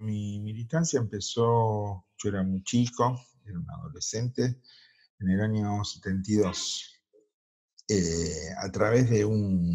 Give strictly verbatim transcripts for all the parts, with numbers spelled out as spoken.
Mi militancia empezó, yo era muy chico, era un adolescente, en el año setenta y dos, eh, a través de un,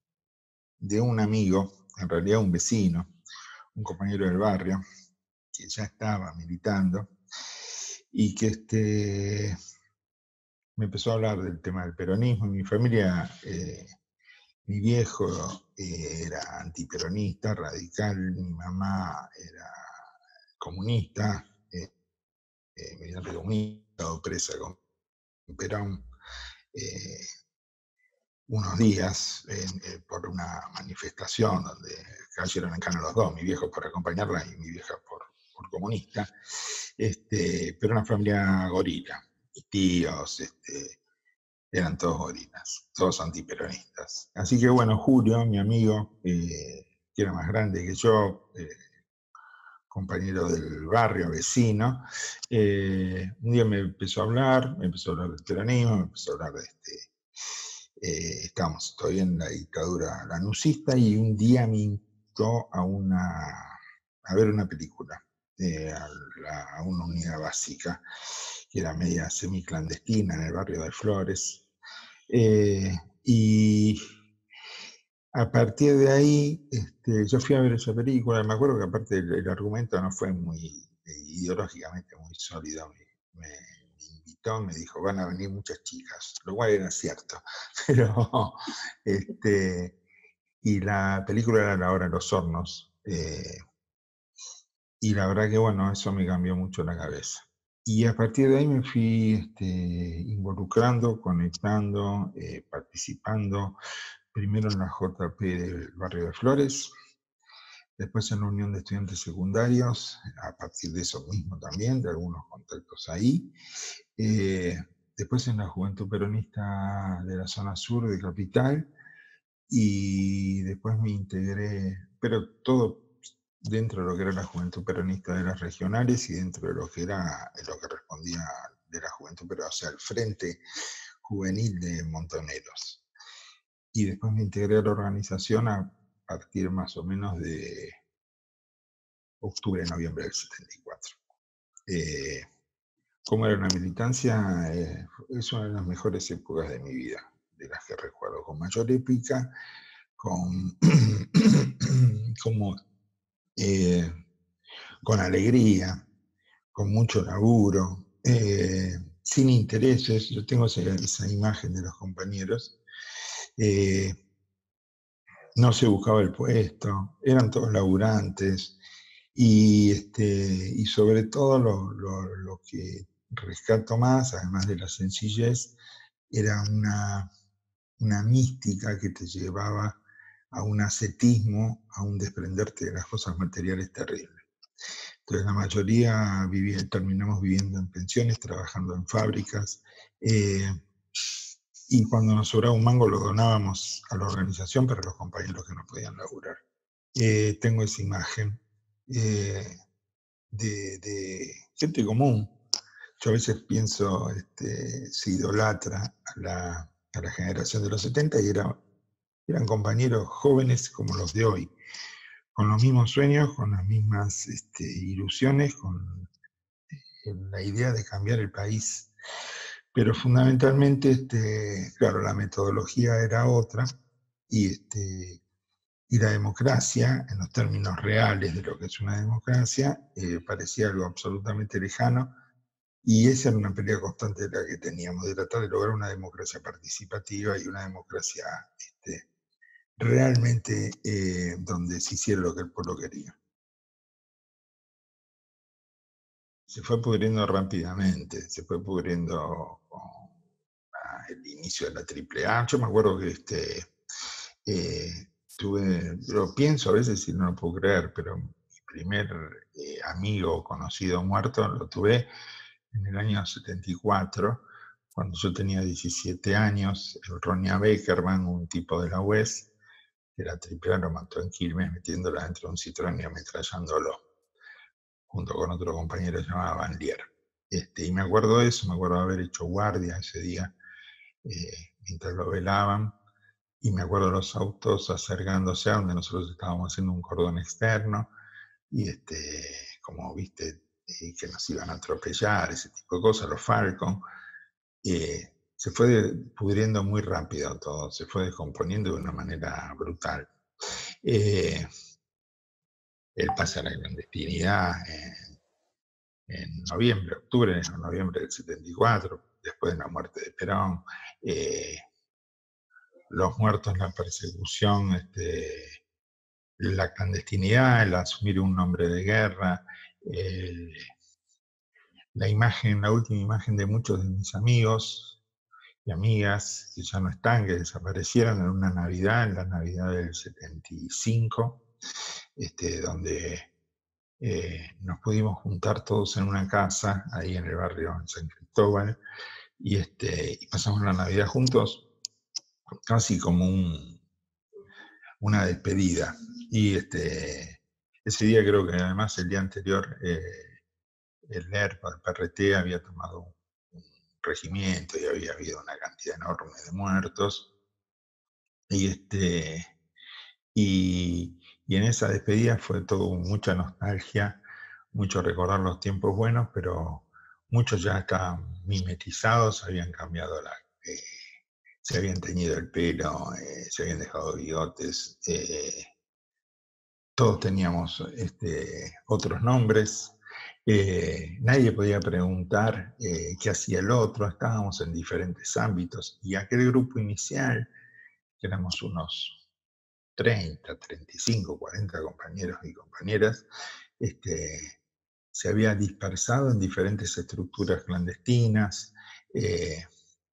de un amigo, en realidad un vecino, un compañero del barrio, que ya estaba militando, y que este, me empezó a hablar del tema del peronismo. En mi familia, eh, mi viejo eh, era antiperonista, radical, mi mamá era comunista, eh, eh, militante comunista, o presa con Perón, eh, unos días eh, eh, por una manifestación donde cayeron en cana los dos, mi viejo por acompañarla y mi vieja por, por comunista, este, pero una familia gorila. Mis tíos este, eran todos gorilas, todos antiperonistas. Así que bueno, Julio, mi amigo, eh, que era más grande que yo, eh, compañero del barrio, vecino, eh, un día me empezó a hablar, me empezó a hablar del peronismo, me empezó a hablar de este, eh, estábamos todavía en la dictadura lanusista, y un día me invitó a, una, a ver una película, eh, a, la, a una unidad básica, que era media semiclandestina en el barrio de Flores, eh, y a partir de ahí, este, yo fui a ver esa película. Me acuerdo que aparte el, el argumento no fue muy eh, ideológicamente muy sólido. Me, me, me invitó, me dijo, van a venir muchas chicas, lo cual era cierto. Pero, este, y la película era La Hora de los Hornos. Eh, y la verdad que, bueno, eso me cambió mucho la cabeza. Y a partir de ahí me fui este, involucrando, conectando, eh, participando, primero en la J P del barrio de Flores, después en la Unión de Estudiantes Secundarios, a partir de eso mismo también, de algunos contactos ahí, eh, después en la Juventud Peronista de la zona sur de Capital, y después me integré, pero todo dentro de lo que era la Juventud Peronista de las regionales y dentro de lo que era lo que respondía de la Juventud, pero o sea, el Frente Juvenil de Montoneros. Y después me integré a la organización a partir más o menos de octubre, noviembre del setenta y cuatro. Eh, ¿Cómo era una militancia? Eh, es una de las mejores épocas de mi vida, de las que recuerdo, con mayor épica, con, como, eh, con alegría, con mucho laburo, eh, sin intereses. Yo tengo esa, esa imagen de los compañeros. Eh, no se buscaba el puesto, eran todos laburantes, y, este, y sobre todo lo, lo, lo que rescato más, además de la sencillez, era una, una mística que te llevaba a un ascetismo, a un desprenderte de las cosas materiales terribles. Entonces la mayoría vivía, terminamos viviendo en pensiones, trabajando en fábricas, eh, y cuando nos sobraba un mango lo donábamos a la organización para los compañeros que no podían laburar. Eh, tengo esa imagen eh, de, de, gente común. Yo a veces pienso, este, se idolatra a la, a la generación de los setenta, y era, eran compañeros jóvenes como los de hoy, con los mismos sueños, con las mismas este, ilusiones, con eh, la idea de cambiar el país. Pero fundamentalmente, este, claro, la metodología era otra, y, este, y la democracia, en los términos reales de lo que es una democracia, eh, parecía algo absolutamente lejano, y esa era una pelea constante de la que teníamos, de tratar de lograr una democracia participativa y una democracia este, realmente eh, donde se hiciera lo que el pueblo quería. Se fue pudriendo rápidamente, se fue pudriendo con el inicio de la triple A. Yo me acuerdo que este, eh, tuve, lo pienso a veces y no lo puedo creer, pero mi primer eh, amigo conocido muerto lo tuve en el año setenta y cuatro, cuando yo tenía diecisiete años. El Ronia Beckerman, un tipo de la U E S, de la triple A, lo mató en Quilmes metiéndola dentro de un Citroën y ametrallándolo, junto con otro compañero llamado Van Lier. Este, y me acuerdo de eso, me acuerdo de haber hecho guardia ese día, eh, mientras lo velaban, y me acuerdo de los autos acercándose a donde nosotros estábamos haciendo un cordón externo, y este, como viste, eh, que nos iban a atropellar, ese tipo de cosas, los Falcon. Eh, se fue pudriendo muy rápido todo, se fue descomponiendo de una manera brutal. Eh, el pase a la clandestinidad en, en noviembre, octubre, o noviembre del setenta y cuatro, después de la muerte de Perón, eh, los muertos, la persecución, este, la clandestinidad, el asumir un nombre de guerra, el, la imagen, la última imagen de muchos de mis amigos y amigas que ya no están, que desaparecieron en una Navidad, en la Navidad del setenta y cinco, este, donde eh, nos pudimos juntar todos en una casa, ahí en el barrio en San Cristóbal, y, este, y pasamos la Navidad juntos, casi como un, una despedida. Y este, ese día creo que además el día anterior eh, el E R P, el P R T, había tomado un regimiento y había habido una cantidad enorme de muertos. Y, este, y, y en esa despedida fue todo mucha nostalgia, mucho recordar los tiempos buenos, pero muchos ya estaban mimetizados, habían cambiado la... Eh, se habían teñido el pelo, eh, se habían dejado bigotes, eh, todos teníamos este, otros nombres, eh, nadie podía preguntar eh, qué hacía el otro, estábamos en diferentes ámbitos, y aquel grupo inicial, que éramos unos treinta, treinta y cinco, cuarenta compañeros y compañeras, este, se había dispersado en diferentes estructuras clandestinas. Eh,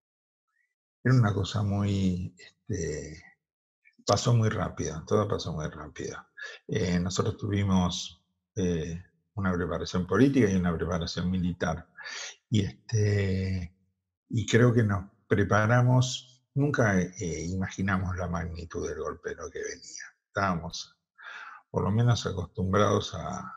era una cosa muy... Este, pasó muy rápido, todo pasó muy rápido. Eh, nosotros tuvimos eh, una preparación política y una preparación militar. Y, este, y creo que nos preparamos, nunca eh, imaginamos la magnitud del golpe de lo que venía. Estábamos por lo menos acostumbrados a,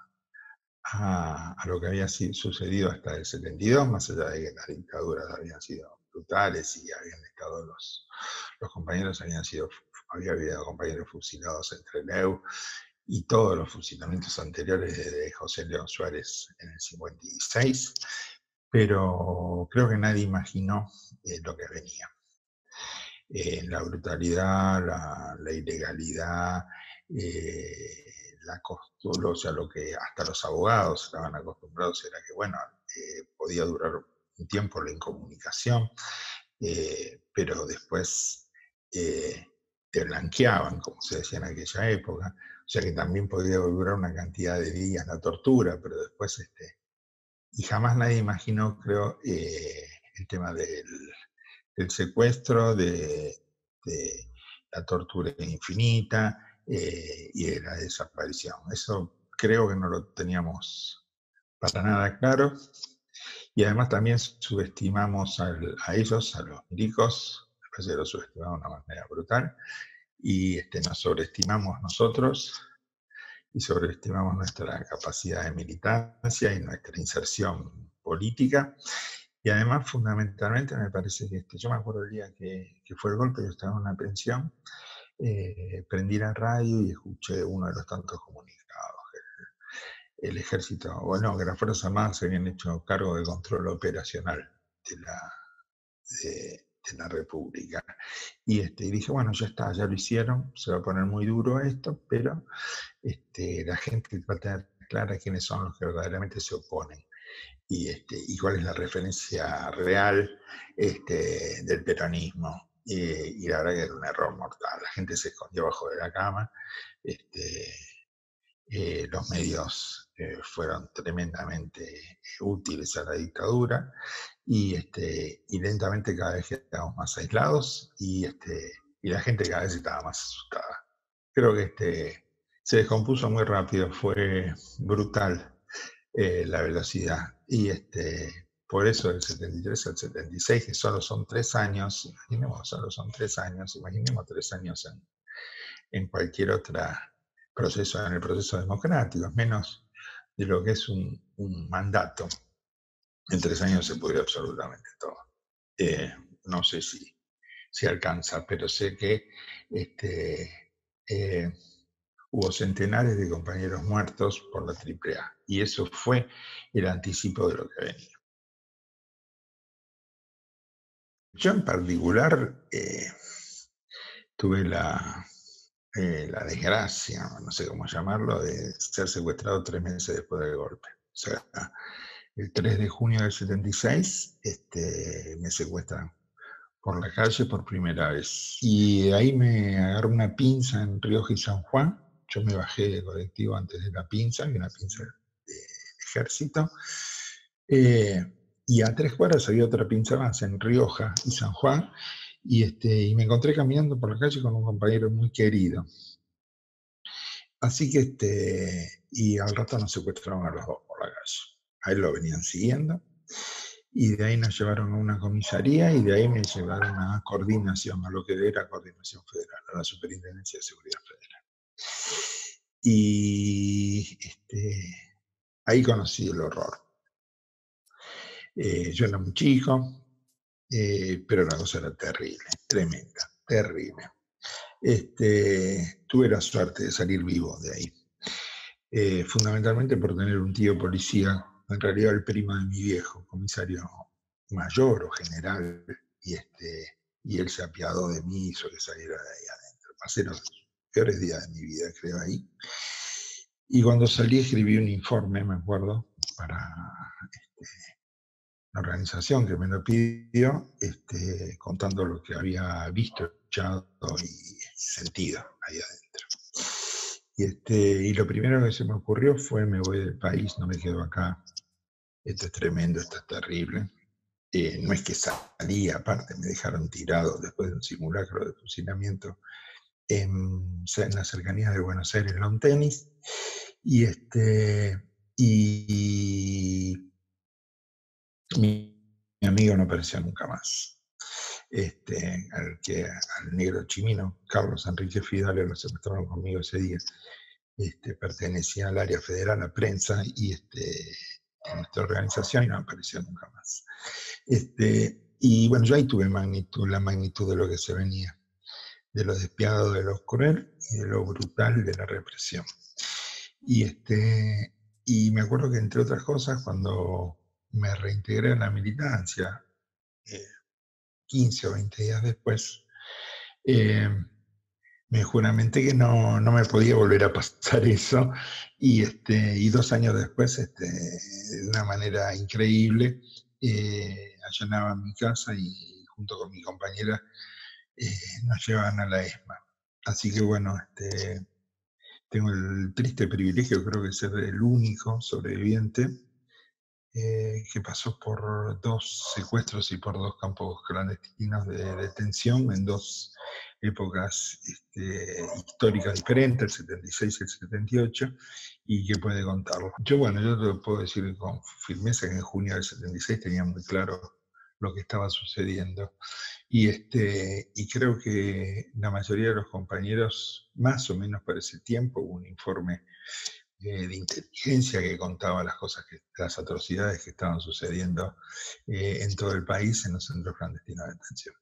a, a lo que había sido, sucedido hasta el setenta y dos, más allá de que las dictaduras habían sido brutales y habían estado los, los compañeros, habían sido, había habido compañeros fusilados entre el E U y todos los fusilamientos anteriores de José León Suárez en el cincuenta y seis, pero creo que nadie imaginó eh, lo que venía. Eh, la brutalidad, la, la ilegalidad, eh, la costura, o sea, lo que hasta los abogados estaban acostumbrados era que, bueno, eh, podía durar un tiempo la incomunicación, eh, pero después eh, te blanqueaban, como se decía en aquella época, o sea que también podía durar una cantidad de días la tortura, pero después, este, y jamás nadie imaginó, creo, eh, el tema del, del secuestro, de, de, la tortura infinita eh, y de la desaparición. Eso creo que no lo teníamos para nada claro. Y además también subestimamos al, a ellos, a los milicos, me parece que los subestimamos de una manera brutal, y este, nos sobreestimamos nosotros, y sobreestimamos nuestra capacidad de militancia y nuestra inserción política. Y además, fundamentalmente, me parece que este, yo me acuerdo el día que, que fue el golpe, yo estaba en una pensión, eh, prendí la radio y escuché uno de los tantos comunicados. El, el ejército, bueno, que las Fuerzas Armadas se habían hecho cargo del control operacional de la, de, de la República. Y, este, y dije, bueno, ya está, ya lo hicieron, se va a poner muy duro esto, pero este, la gente va a tener clara quiénes son los que verdaderamente se oponen. Y, este, y cuál es la referencia real este, del peronismo. Eh, y la verdad que era un error mortal. La gente se escondió bajo de la cama. Este, eh, los medios eh, fueron tremendamente útiles a la dictadura. Y, este, y lentamente cada vez quedamos más aislados y, este, y la gente cada vez estaba más asustada. Creo que este, se descompuso muy rápido, fue brutal eh, la velocidad. Y este, por eso del setenta y tres al setenta y seis, que solo son tres años, imaginemos, solo son tres años, imaginemos tres años en, en cualquier otro proceso, en el proceso democrático, es menos de lo que es un, un mandato. En tres años se pudre absolutamente todo. Eh, no sé si, si alcanza, pero sé que este, eh, hubo centenares de compañeros muertos por la triple A. Y eso fue el anticipo de lo que venía. Yo en particular eh, tuve la, eh, la desgracia, no sé cómo llamarlo, de ser secuestrado tres meses después del golpe. O sea, el tres de junio del setenta y seis este, me secuestran por la calle por primera vez. Y de ahí me agarró una pinza en Rioja y San Juan. Yo me bajé del colectivo antes de la pinza, y una pinza de ejército. Eh, y a tres cuadras había otra pinza más en Rioja y San Juan. Y, este, y me encontré caminando por la calle con un compañero muy querido. Así que, este, y al rato nos secuestraron a los dos por la calle. A él lo venían siguiendo. Y de ahí nos llevaron a una comisaría y de ahí me llevaron a coordinación, a lo que era coordinación federal, a la Superintendencia de Seguridad Federal. Y este, ahí conocí el horror. Eh, yo era muy chico, eh, pero la cosa era terrible, tremenda, terrible. Este, tuve la suerte de salir vivo de ahí, eh, fundamentalmente por tener un tío policía, en realidad el primo de mi viejo, comisario mayor o general, y, este, y él se apiadó de mí, hizo que saliera de ahí adentro. Pasé los peores días de mi vida, creo, ahí. Y cuando salí escribí un informe, me acuerdo, para este, la organización que me lo pidió, este, contando lo que había visto, escuchado y sentido ahí adentro. Y, este, y lo primero que se me ocurrió fue: me voy del país, no me quedo acá. Esto es tremendo, esto es terrible. Eh, no es que salí, aparte me dejaron tirado después de un simulacro de fusilamiento en, en las cercanías de Buenos Aires, lawn tenis. Y, este, y, y mi, mi amigo no apareció nunca más. Este, al, que, al negro chimino, Carlos Enrique Fidalgo, lo secuestraron conmigo ese día. Este, pertenecía al área federal, a prensa, y este, en nuestra organización, y no apareció nunca más. Este, y bueno, yo ahí tuve magnitud, la magnitud de lo que se venía, de lo despiadado, de lo cruel y de lo brutal de la represión. Y, este, y me acuerdo que, entre otras cosas, cuando me reintegré a la militancia, eh, quince o veinte días después, eh, me juramenté que no, no me podía volver a pasar eso, y, este, y dos años después, este, de una manera increíble, eh, allanaban mi casa y junto con mi compañera eh, nos llevaban a la ESMA. Así que bueno, este, tengo el triste privilegio, creo que, de ser el único sobreviviente eh, que pasó por dos secuestros y por dos campos clandestinos de detención en dos épocas este, históricas diferentes, el setenta y seis y el setenta y ocho, y que puede contarlo. Yo, bueno, yo te lo puedo decir con firmeza que en junio del setenta y seis tenía muy claro lo que estaba sucediendo. Y, este, y creo que la mayoría de los compañeros, más o menos por ese tiempo, hubo un informe eh, de inteligencia que contaba las cosas, que, las atrocidades que estaban sucediendo eh, en todo el país en los centros clandestinos de detención.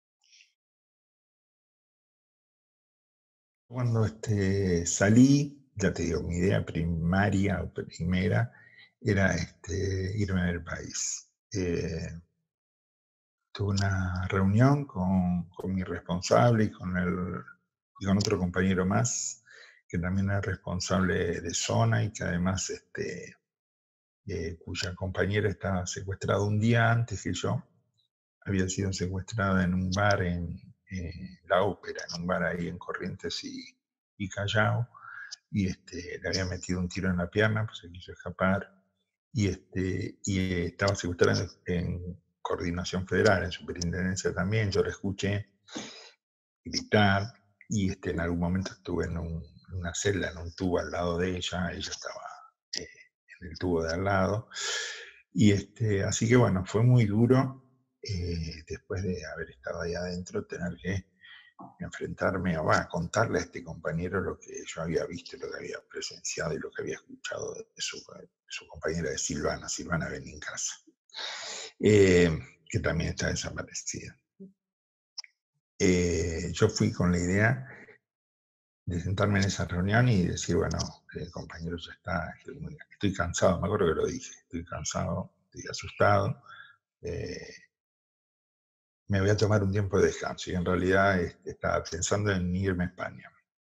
Cuando este, salí, ya te digo, mi idea primaria o primera era este, irme del país. Eh, tuve una reunión con, con mi responsable y con, el, y con otro compañero más, que también era responsable de zona y que además, este, eh, cuya compañera estaba secuestrada un día antes que yo. Había sido secuestrada en un bar en eh, La Ópera, en un bar ahí en Corrientes y, y Callao, y este, le había metido un tiro en la pierna, pues se quiso escapar, y, este, y eh, estaba secuestrada en, en Coordinación Federal, en Superintendencia también. Yo la escuché gritar, y este, en algún momento estuve en, un, en una celda, en un tubo al lado de ella, ella estaba eh, en el tubo de al lado, y este, así que bueno, fue muy duro, eh, después de haber estado ahí adentro, tener que enfrentarme, o bueno, contarle a este compañero lo que yo había visto, lo que había presenciado y lo que había escuchado de su, de su compañera de Silvana, Silvana Benincasa, eh, que también está desaparecida. Eh, yo fui con la idea de sentarme en esa reunión y decir, bueno, eh, compañero, ya está, estoy, muy, estoy cansado, me acuerdo que lo dije, estoy cansado, estoy asustado, eh, me voy a tomar un tiempo de descanso. Y en realidad este, estaba pensando en irme a España.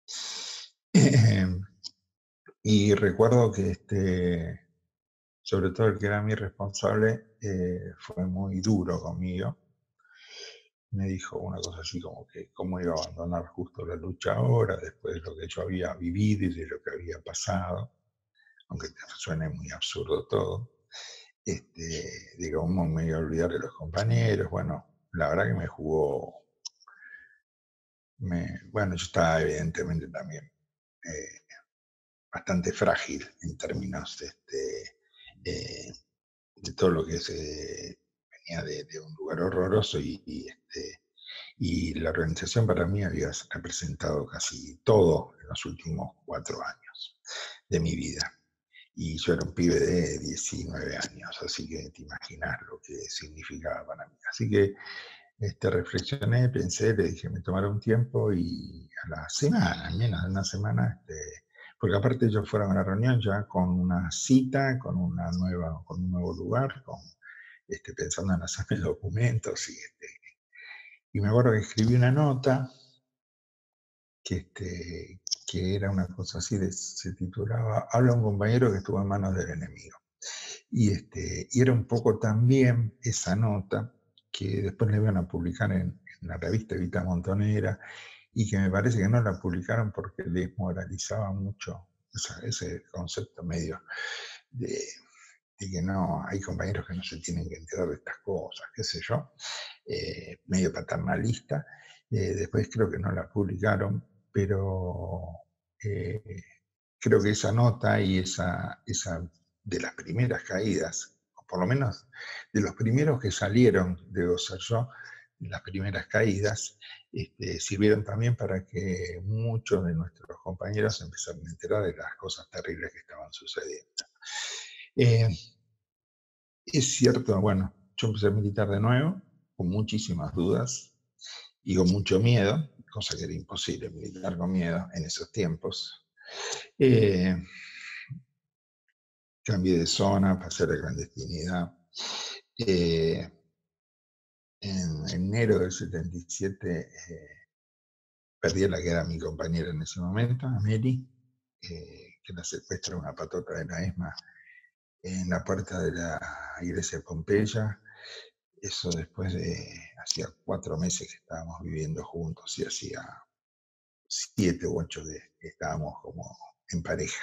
Y recuerdo que, este, sobre todo el que era mi responsable, eh, fue muy duro conmigo. Me dijo una cosa así como que cómo iba a abandonar justo la lucha ahora, después de lo que yo había vivido y de lo que había pasado, aunque te suene muy absurdo todo. Este, de cómo me iba a olvidar de los compañeros. Bueno, la verdad que me jugó, me, bueno, yo estaba evidentemente también eh, bastante frágil en términos de, este, eh, de todo lo que se venía de, de un lugar horroroso y, y, este, y la organización para mí había representado casi todo en los últimos cuatro años de mi vida. Y yo era un pibe de diecinueve años, así que te imaginas lo que significaba para mí. Así que este, reflexioné, pensé, le dije, me tomaré un tiempo y a la semana, en menos de una semana, este, porque aparte yo fuera a una reunión ya con una cita, con, una nueva, con un nuevo lugar, con, este, pensando en hacerme documentos. Y, este, y me acuerdo que escribí una nota que, este, que era una cosa así, de, se titulaba Habla un compañero que estuvo en manos del enemigo. Y, este, y era un poco también esa nota que después le iban a publicar en, en la revista Evita Montonera, y que me parece que no la publicaron porque desmoralizaba mucho esa, ese concepto medio de, de, que no, hay compañeros que no se tienen que enterar de estas cosas, qué sé yo, eh, medio paternalista. Eh, después creo que no la publicaron, pero eh, creo que esa nota y esa, esa de las primeras caídas, o por lo menos de los primeros que salieron, debo ser yo, las primeras caídas, este, sirvieron también para que muchos de nuestros compañeros empezaran a enterar de las cosas terribles que estaban sucediendo. Eh, es cierto, bueno, yo empecé a militar de nuevo, con muchísimas dudas y con mucho miedo, cosa que era imposible militar con miedo en esos tiempos. Eh, cambié de zona, pasé a la clandestinidad. Eh, en enero del setenta y siete eh, perdí a la que era mi compañera en ese momento, a Mary, eh, que la secuestra una patota de la ESMA en la puerta de la iglesia de Pompeya. Eso después de, hacía cuatro meses que estábamos viviendo juntos y hacía siete u ocho de que estábamos como en pareja.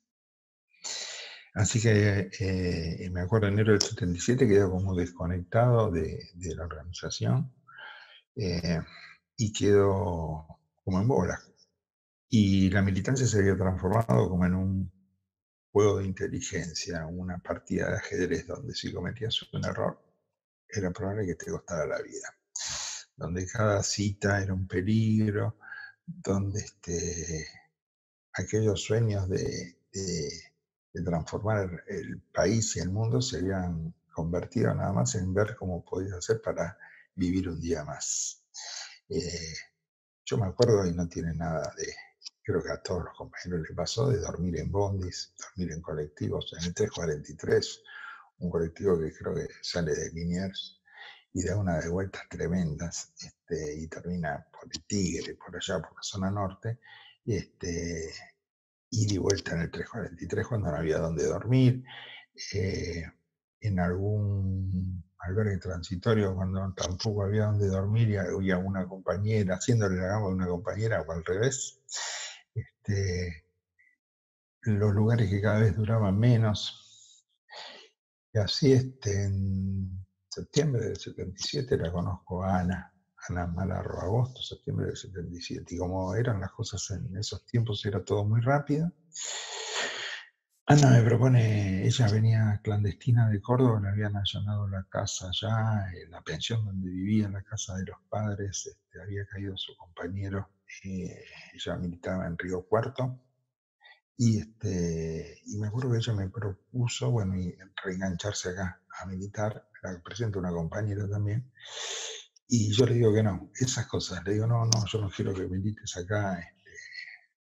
Así que eh, me acuerdo en enero del setenta y siete quedó como desconectado de, de la organización eh, y quedó como en bola. Y la militancia se había transformado como en un juego de inteligencia, una partida de ajedrez donde si cometías un error era probable que te costara la vida, donde cada cita era un peligro, donde este, aquellos sueños de, de, de transformar el país y el mundo se habían convertido nada más en ver cómo podías hacer para vivir un día más. Eh, yo me acuerdo, y no tiene nada de, creo que a todos los compañeros les pasó, de dormir en bondis, dormir en colectivos, en el trescientos cuarenta y tres, un colectivo que creo que sale de Liniers y da una de vueltas tremendas, este, y termina por el Tigre, por allá, por la zona norte, este, ida y vuelta en el trescientos cuarenta y tres cuando no había dónde dormir, eh, en algún albergue transitorio cuando tampoco había dónde dormir y había una compañera, haciéndole la cama a una compañera o al revés, este, los lugares que cada vez duraban menos. Y así este, en septiembre del setenta y siete la conozco a Ana, Ana Malarro, agosto, septiembre del setenta y siete. Y como eran las cosas en esos tiempos, era todo muy rápido. Ana me propone, ella venía clandestina de Córdoba, le habían allanado la casa allá, la pensión donde vivía, la casa de los padres, este, había caído su compañero, eh, ella militaba en Río Cuarto, y, este, y me acuerdo que ella me propuso, bueno, y reengancharse acá a militar, la presento una compañera también, y yo le digo que no, esas cosas, le digo, no, no, yo no quiero que milites acá, este,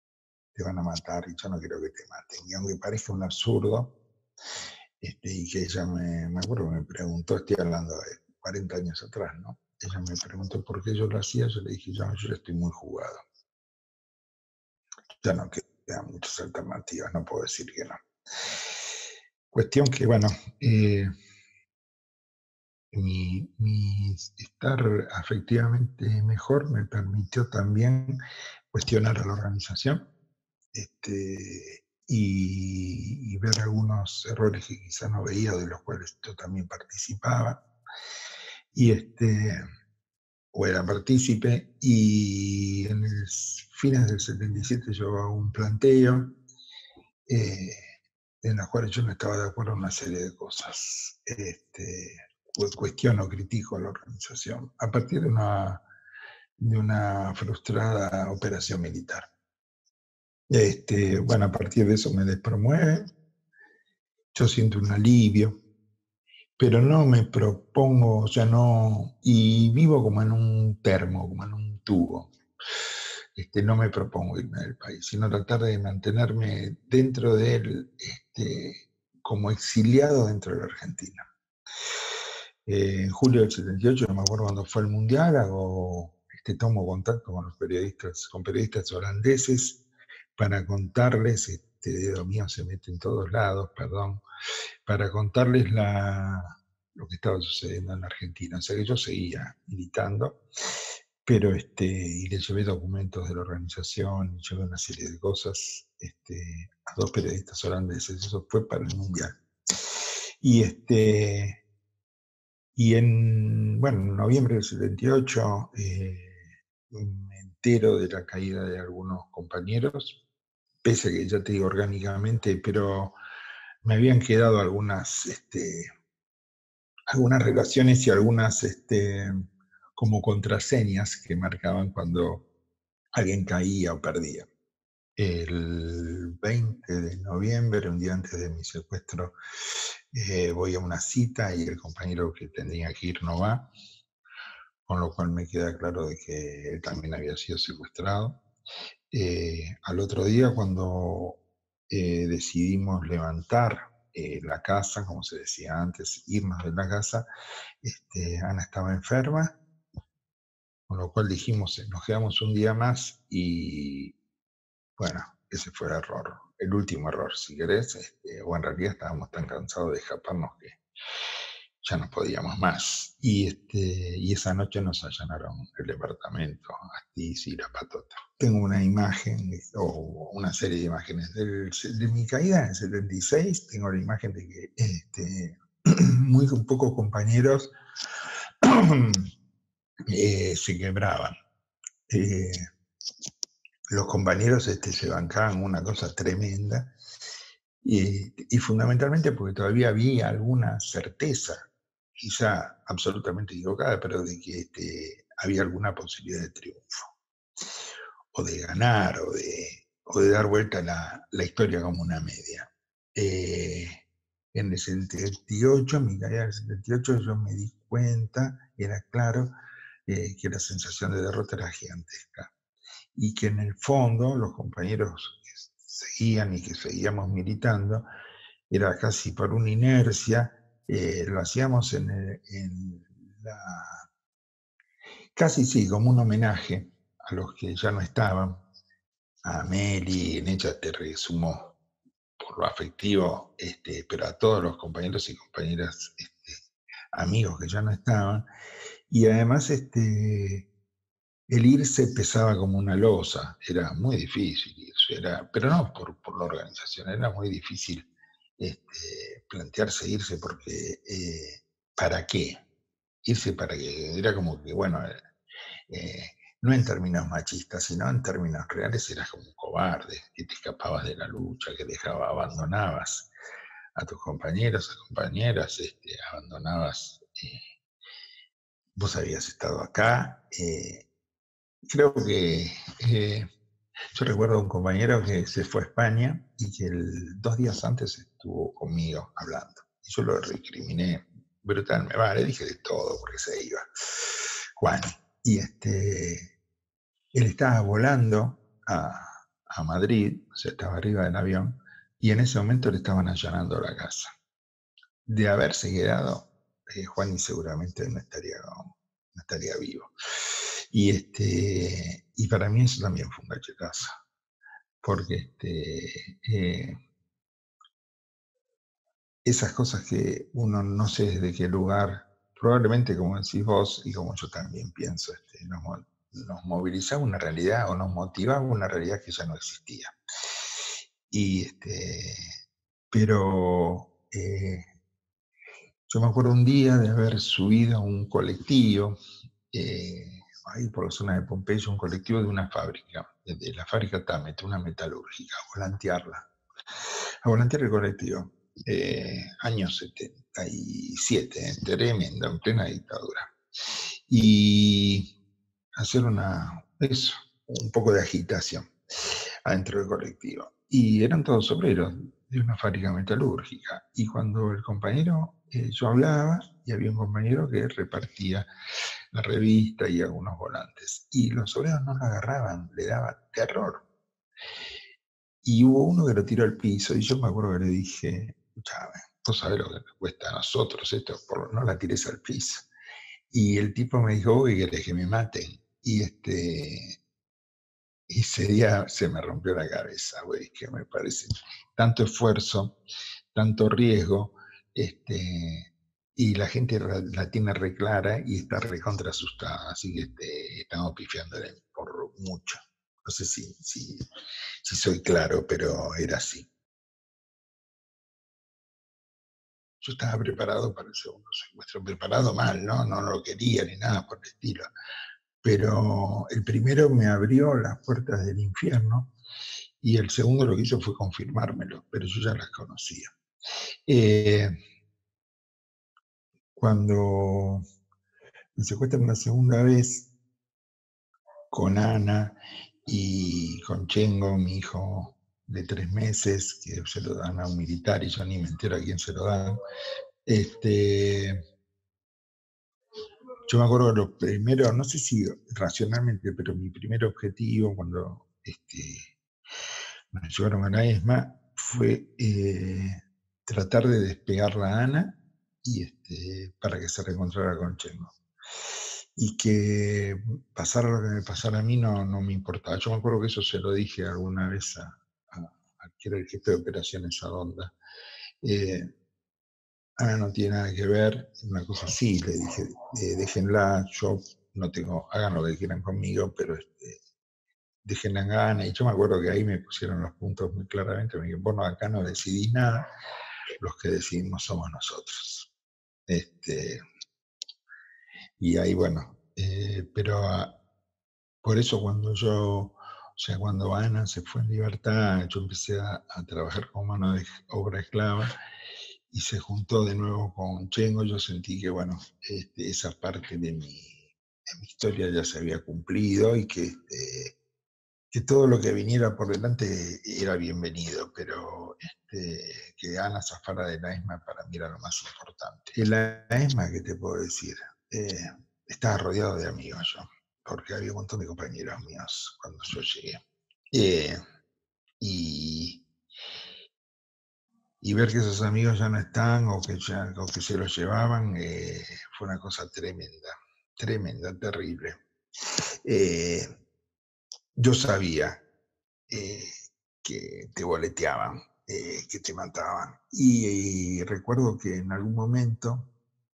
te van a matar y yo no quiero que te maten. Y aunque parezca un absurdo, este, y que ella me, me acuerdo que me preguntó, estoy hablando de cuarenta años atrás, ¿no? Ella me preguntó por qué yo lo hacía, yo le dije, yo, yo estoy muy jugado. Ya no quedan muchas alternativas, no puedo decir que no. Cuestión que, bueno, eh, mi, mi estar afectivamente mejor me permitió también cuestionar a la organización este, y, y ver algunos errores que quizás no veía, de los cuales yo también participaba, y este, o era partícipe, y en el fines del setenta y siete yo hago un planteo eh, en los cuales yo no estaba de acuerdo en una serie de cosas. Este, cuestiono, critico a la organización a partir de una, de una frustrada operación militar. Este, bueno, a partir de eso me despromueve, yo siento un alivio, pero no me propongo, o sea, no, y vivo como en un termo, como en un tubo. Este, no me propongo irme del país, sino tratar de mantenerme dentro de él, este, como exiliado dentro de la Argentina. Eh, en julio del setenta y ocho, no me acuerdo cuando fue el Mundial, hago, este, tomo contacto con los periodistas, con periodistas holandeses para contarles, este dedo mío se mete en todos lados, perdón, para contarles la, lo que estaba sucediendo en Argentina. O sea que yo seguía militando, pero este, y le llevé documentos de la organización, y llevé una serie de cosas este, a dos periodistas holandeses. Eso fue para el Mundial. Y este, y en, bueno, en noviembre del setenta y ocho eh, me entero de la caída de algunos compañeros, pese a que ya te digo orgánicamente, pero me habían quedado algunas, este, algunas relaciones y algunas este, como contraseñas que marcaban cuando alguien caía o perdía. El veinte de noviembre, un día antes de mi secuestro, eh, voy a una cita y el compañero que tendría que ir no va, con lo cual me queda claro de que él también había sido secuestrado. Eh, al otro día, cuando eh, decidimos levantar eh, la casa, como se decía antes, irnos de la casa, este, Ana estaba enferma, con lo cual dijimos, nos quedamos un día más y bueno, ese fue el error, el último error, si querés, este, o en realidad estábamos tan cansados de escaparnos que ya no podíamos más. Y, este, y esa noche nos allanaron el departamento, Astiz y La Patota. Tengo una imagen, o una serie de imágenes del, de mi caída en el setenta y seis, tengo la imagen de que este, muy pocos compañeros eh, se quebraban. Eh, los compañeros este, se bancaban una cosa tremenda, y, y fundamentalmente porque todavía había alguna certeza, quizá absolutamente equivocada, pero de que este, había alguna posibilidad de triunfo, o de ganar, o de, o de dar vuelta la, la historia como una media. Eh, en el setenta y ocho, mi caída del setenta y ocho, yo me di cuenta, era claro, eh, que la sensación de derrota era gigantesca, y que en el fondo los compañeros que seguían y que seguíamos militando, era casi por una inercia, eh, lo hacíamos en, el, en la... casi sí, como un homenaje a los que ya no estaban, a Meli, en ella te resumo por lo afectivo, este, pero a todos los compañeros y compañeras, este, amigos que ya no estaban, y además este, el irse pesaba como una losa, era muy difícil irse, era, pero no por, por la organización, era muy difícil este, plantearse irse porque, eh, ¿para qué? Irse para qué, era como que, bueno, eh, no en términos machistas, sino en términos reales, eras como un cobarde, que te escapabas de la lucha, que dejabas, abandonabas a tus compañeros, a compañeras, este, abandonabas, eh, vos habías estado acá, eh, creo que eh, yo recuerdo a un compañero que se fue a España y que el, dos días antes estuvo conmigo hablando. Y yo lo recriminé brutalmente. Va, le dije de todo porque se iba. Juan. Y este, él estaba volando a, a Madrid, o sea, estaba arriba del avión, y en ese momento le estaban allanando la casa. De haberse quedado, eh, Juani seguramente no estaría, no estaría vivo. Y, este, y para mí eso también fue un cachetazo, porque este, eh, esas cosas que uno no sé desde qué lugar, probablemente como decís vos y como yo también pienso, este, nos, nos movilizaba una realidad o nos motivaba una realidad que ya no existía. Y este, pero eh, yo me acuerdo un día de haber subido a un colectivo, eh, ahí por la zona de Pompeya, un colectivo de una fábrica, de, de la fábrica Tamet, una metalúrgica, a volantearla, a volantear el colectivo. Eh, años setenta y siete, eh, tremendo, en plena dictadura. Y hacer una, eso, un poco de agitación adentro del colectivo. Y eran todos obreros de una fábrica metalúrgica. Y cuando el compañero, eh, yo hablaba, y había un compañero que repartía la revista y algunos volantes. Y los obreros no lo agarraban, le daba terror. Y hubo uno que lo tiró al piso, y yo me acuerdo que le dije, escuchame, vos sabés lo que nos cuesta a nosotros esto, por no la tires al piso. Y el tipo me dijo, uy, querés que me maten. Y este, ese día se me rompió la cabeza, güey, que me parece tanto esfuerzo, tanto riesgo, este, y la gente la tiene re clara y está recontra asustada, así que este, estamos pifiándole por mucho. No sé si, si, si soy claro, pero era así. Yo estaba preparado para el segundo secuestro, preparado mal, ¿no? No lo quería ni nada por el estilo. Pero el primero me abrió las puertas del infierno y el segundo lo que hizo fue confirmármelo, pero yo ya las conocía. Eh, cuando me secuestran la segunda vez con Ana y con Chengo, mi hijo de tres meses, que se lo dan a un militar y yo ni me entero a quién se lo dan, este, yo me acuerdo de los primeros, no sé si racionalmente, pero mi primer objetivo cuando este, me llevaron a la ESMA fue eh, tratar de despegar a Ana y este, para que se reencontrara con Chengo. Y que pasara lo que me pasara a mí no, no me importaba. Yo me acuerdo que eso se lo dije alguna vez a, a, a que era el jefe de operaciones a Onda. Eh, Ana no tiene nada que ver, una cosa así, le dije, eh, déjenla, yo no tengo, hagan lo que quieran conmigo, pero este, déjenla en gana. Y yo me acuerdo que ahí me pusieron los puntos muy claramente, me dijeron, bueno, acá no decidís nada, los que decidimos somos nosotros. Este, y ahí, bueno, eh, pero a, por eso cuando yo, o sea, cuando Ana se fue en libertad, yo empecé a, a trabajar como mano de obra esclava y se juntó de nuevo con Chengo, yo sentí que, bueno, este, esa parte de mi, de mi historia ya se había cumplido y que, este, que todo lo que viniera por delante era bienvenido, pero este, que Ana zafara de la ESMA para mí era lo más importante. En la ESMA, ¿qué te puedo decir? Eh, estaba rodeado de amigos yo, porque había un montón de compañeros míos cuando yo llegué. Eh, y, y ver que esos amigos ya no están o que, ya, o que se los llevaban eh, fue una cosa tremenda, tremenda, terrible. Eh, yo sabía eh, que te boleteaban, eh, que te mataban. Y, y recuerdo que en algún momento,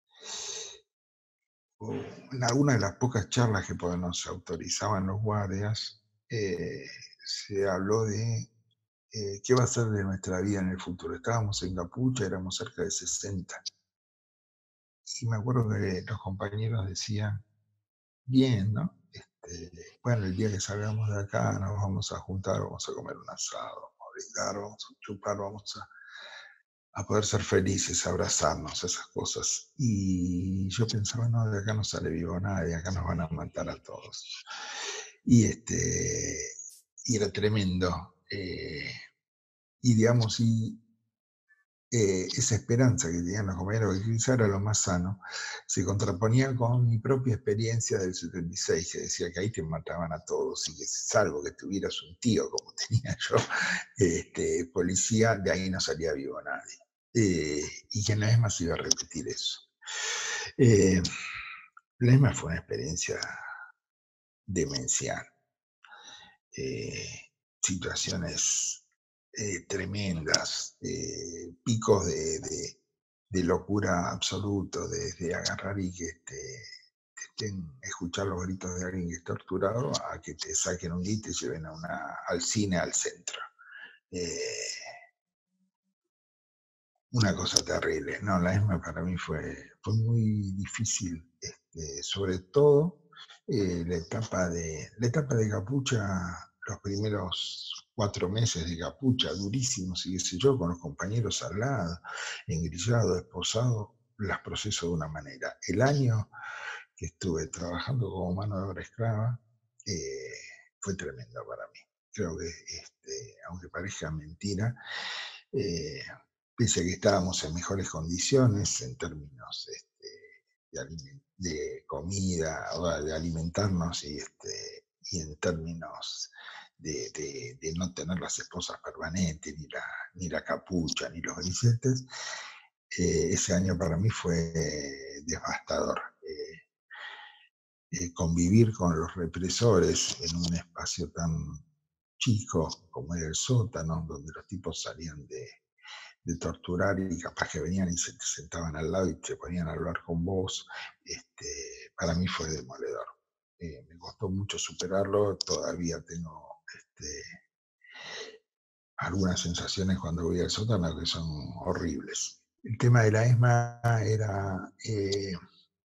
o en alguna de las pocas charlas que pues, nos autorizaban los guardias, eh, se habló de eh, qué va a ser de nuestra vida en el futuro. Estábamos en Capucha, éramos cerca de sesenta. Y me acuerdo que los compañeros decían, bien, ¿no? Este, bueno, el día que salgamos de acá nos vamos a juntar, vamos a comer un asado, vamos a brindar, vamos a chupar, vamos a, a poder ser felices, abrazarnos, esas cosas. Y yo pensaba, no, de acá no sale vivo nadie, acá nos van a matar a todos. Y, este, y era tremendo. Eh, y digamos, y eh, esa esperanza que tenían los compañeros que quizá era lo más sano, se contraponía con mi propia experiencia del setenta y seis, que decía que ahí te mataban a todos y que salvo que tuvieras un tío como tenía yo, este, policía, de ahí no salía vivo nadie. Eh, y que en la ESMA se iba a repetir eso. Eh, la ESMA fue una experiencia demencial. Eh, situaciones eh, tremendas, eh, picos de, de, de, locura absoluto, desde agarrar y que te, te estén, escuchar los gritos de alguien que es torturado, a que te saquen un día y te lleven a una, al cine, al centro. Eh, una cosa terrible. No, la ESMA para mí fue, fue muy difícil, este, sobre todo eh, la, etapa de, la etapa de capucha, los primeros cuatro meses de capucha, durísimos, y qué sé yo, con los compañeros al lado, engrillado, esposado, las proceso de una manera. El año que estuve trabajando como mano de obra esclava eh, fue tremendo para mí. Creo que, este, aunque parezca mentira, eh, pese a que estábamos en mejores condiciones en términos este, de, de, comida, de alimentarnos y, este, y en términos de, de, de, no tener las esposas permanentes, ni la, ni la capucha, ni los grisetes, eh, ese año para mí fue devastador. Eh, eh, convivir con los represores en un espacio tan chico como era el sótano, donde los tipos salían de, de torturar y capaz que venían y se te sentaban al lado y te ponían a hablar con vos, este, para mí fue demoledor. Eh, me costó mucho superarlo, todavía tengo este, algunas sensaciones cuando voy al sótano que son horribles. El tema de la ESMA era, eh,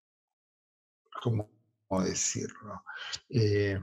¿cómo decirlo? Eh,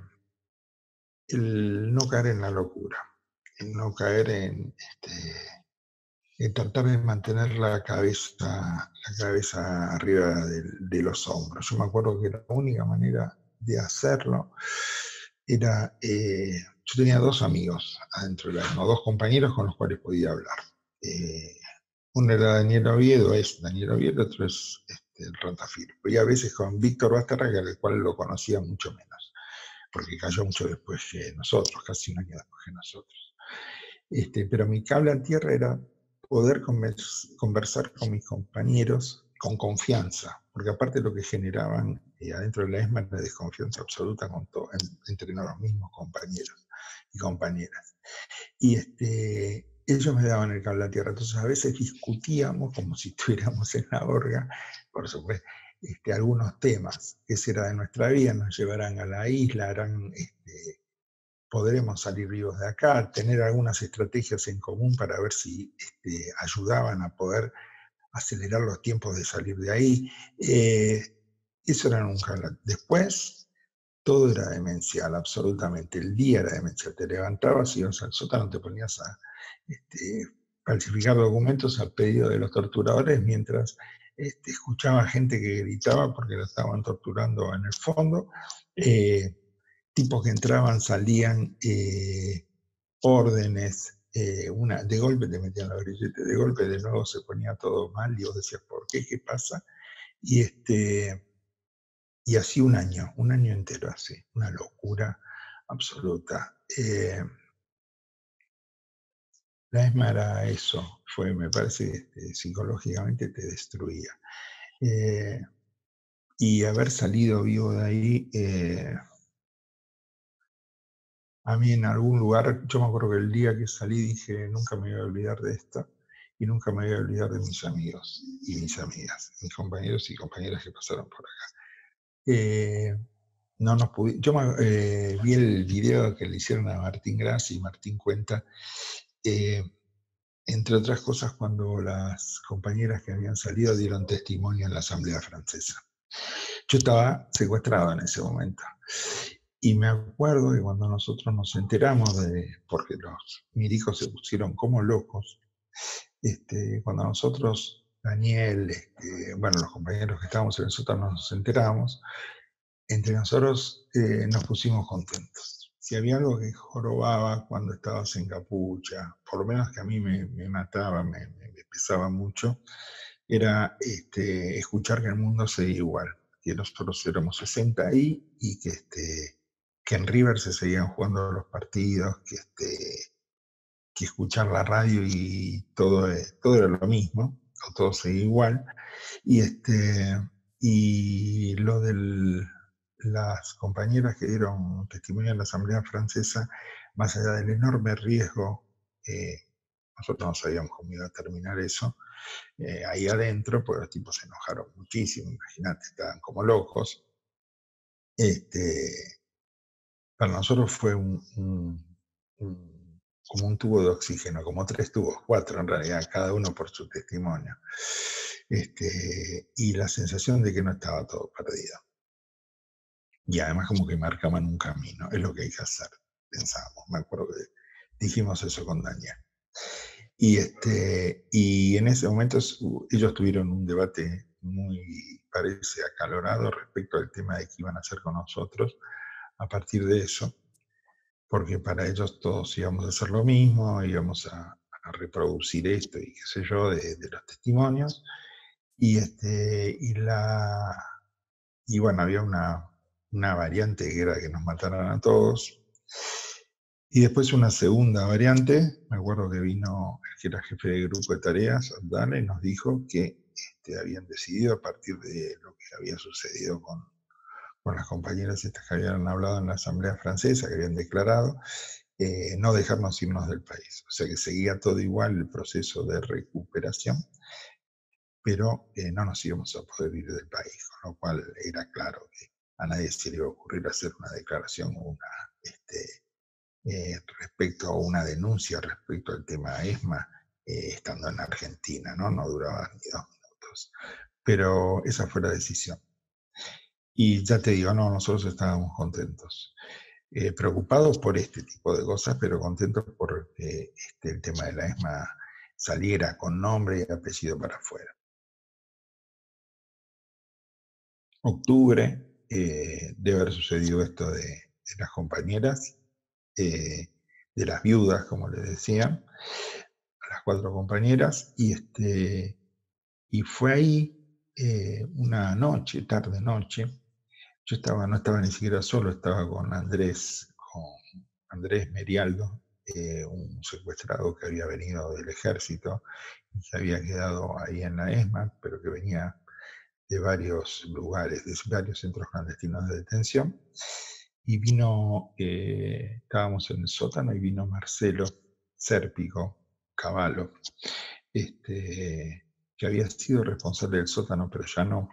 el no caer en la locura, el no caer en... Este, Eh, tratar de mantener la cabeza, la cabeza arriba de, de los hombros. Yo me acuerdo que la única manera de hacerlo era, eh, yo tenía dos amigos adentro de la ESMA, dos compañeros con los cuales podía hablar. Eh, uno era Daniel Oviedo, es Daniel Oviedo, otro es este, el Rotafil. Y a veces con Víctor Basterra, al cual lo conocía mucho menos, porque cayó mucho después que nosotros, casi un año después que nosotros. Este, pero mi cable a tierra era poder conversar con mis compañeros con confianza, porque aparte lo que generaban eh, adentro de la ESMA era desconfianza absoluta con todo, en, entre los mismos compañeros y compañeras. Y este, ellos me daban el cable a tierra, entonces a veces discutíamos como si estuviéramos en la orga, por supuesto, este, algunos temas, que será de nuestra vida, nos llevarán a la isla, harán... Este, podremos salir vivos de acá, tener algunas estrategias en común para ver si este, ayudaban a poder acelerar los tiempos de salir de ahí. Eh, eso era nunca. Después, todo era demencial, absolutamente. El día era demencial. Te levantabas, ibas al sótano, te ponías a este, falsificar documentos al pedido de los torturadores, mientras este, escuchaba gente que gritaba porque lo estaban torturando en el fondo. Eh, tipos que entraban, salían, eh, órdenes, eh, una, de golpe te metían la grillete, de golpe de nuevo se ponía todo mal y vos decías, ¿por qué? ¿Qué pasa? Y, este, y así un año, un año entero así, una locura absoluta. Eh, la ESMA era eso, fue, me parece que este, psicológicamente te destruía. Eh, y haber salido vivo de ahí... Eh, a mí en algún lugar, yo me acuerdo que el día que salí dije, nunca me voy a olvidar de esto y nunca me voy a olvidar de mis amigos y mis amigas, mis compañeros y compañeras que pasaron por acá. Eh, no nos pudi- yo eh, vi el video que le hicieron a Martín Grassi y Martín cuenta, eh, entre otras cosas, cuando las compañeras que habían salido dieron testimonio en la Asamblea Francesa. Yo estaba secuestrado en ese momento. Y me acuerdo que cuando nosotros nos enteramos de, porque los milicos se pusieron como locos, este, cuando nosotros, Daniel, este, bueno, los compañeros que estábamos en el sótano nos enteramos, entre nosotros eh, nos pusimos contentos. si había algo que jorobaba cuando estabas en capucha, por lo menos que a mí me, me mataba, me, me, me pesaba mucho, era este, escuchar que el mundo seguía igual, que nosotros éramos sesenta ahí y que, este, que en River se seguían jugando los partidos, que, este, que escuchar la radio y todo, todo era lo mismo, o todo seguía igual. Y, este, y lo de las compañeras que dieron testimonio en la Asamblea Francesa, más allá del enorme riesgo, eh, nosotros no sabíamos cómo iba a terminar eso, eh, ahí adentro, pues los tipos se enojaron muchísimo, imagínate, estaban como locos. Este, para nosotros fue un, un, un, como un tubo de oxígeno, como tres tubos, cuatro en realidad, cada uno por su testimonio. Este, y la sensación de que no estaba todo perdido. Y además como que marcaban un camino, es lo que hay que hacer, pensábamos. Me acuerdo que dijimos eso con Daniel. Y, este, y en ese momento ellos tuvieron un debate muy, parece, acalorado respecto al tema de qué iban a hacer con nosotros a partir de eso, porque para ellos todos íbamos a hacer lo mismo, íbamos a, a reproducir esto y qué sé yo, de, de los testimonios. Y, este, y, la, y bueno, había una, una variante que era que nos mataran a todos. Y después una segunda variante, me acuerdo que vino el que era jefe de grupo de tareas, Abdala, y nos dijo que este, habían decidido a partir de lo que había sucedido con, con las compañeras estas que habían hablado en la Asamblea Francesa, que habían declarado, eh, no dejarnos irnos del país. O sea que seguía todo igual el proceso de recuperación, pero eh, no nos íbamos a poder ir del país, con lo cual era claro que a nadie se le iba a ocurrir hacer una declaración o una... Este, Eh, respecto a una denuncia respecto al tema ESMA, eh, estando en Argentina, ¿no? No duraba ni dos minutos. Pero esa fue la decisión. Y ya te digo, no, nosotros estábamos contentos. Eh, preocupados por este tipo de cosas, pero contentos por que este, el tema de la ESMA saliera con nombre y apellido para afuera. Octubre, eh, debe haber sucedido esto de, de las compañeras, eh, de las viudas, como les decían, a las cuatro compañeras, y, este, y fue ahí eh, una noche, tarde noche, yo estaba, no estaba ni siquiera solo, estaba con Andrés, con Andrés Merialdo, eh, un secuestrado que había venido del ejército y que había quedado ahí en la ESMA, pero que venía de varios lugares, de varios centros clandestinos de detención. Y vino, eh, estábamos en el sótano y vino Marcelo Sérpico Cavallo, este, que había sido responsable del sótano, pero ya no,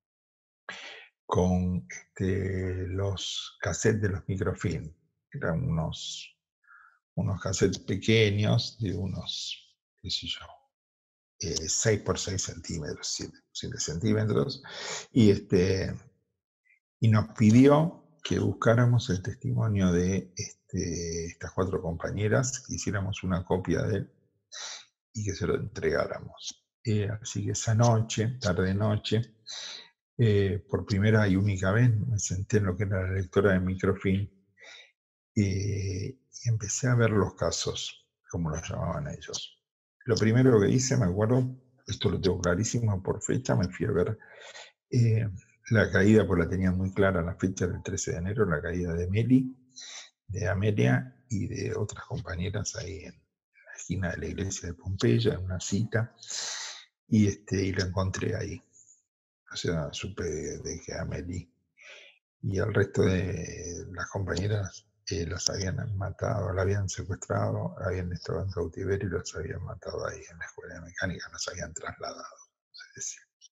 con este, los cassettes de los microfilm. Eran unos, unos cassettes pequeños de unos, qué sé yo, eh, seis por seis centímetros, siete centímetros, y, este, y nos pidió que buscáramos el testimonio de este, estas cuatro compañeras, que hiciéramos una copia de él y que se lo entregáramos. Eh, así que esa noche, tarde noche, eh, por primera y única vez me senté en lo que era la lectora de microfilm eh, y empecé a ver los casos, como los llamaban ellos. Lo primero que hice, me acuerdo, esto lo tengo clarísimo por fecha, me fui a ver eh, la caída, pues la tenía muy clara la fecha del trece de enero, la caída de Meli, de Amelia y de otras compañeras ahí en la esquina de la iglesia de Pompeya, en una cita, y, este, y la encontré ahí. O sea, supe de que Amelie y el resto de las compañeras eh, las habían matado, la habían secuestrado, habían estado en cautiverio y los habían matado ahí en la escuela de mecánica, los habían trasladado, se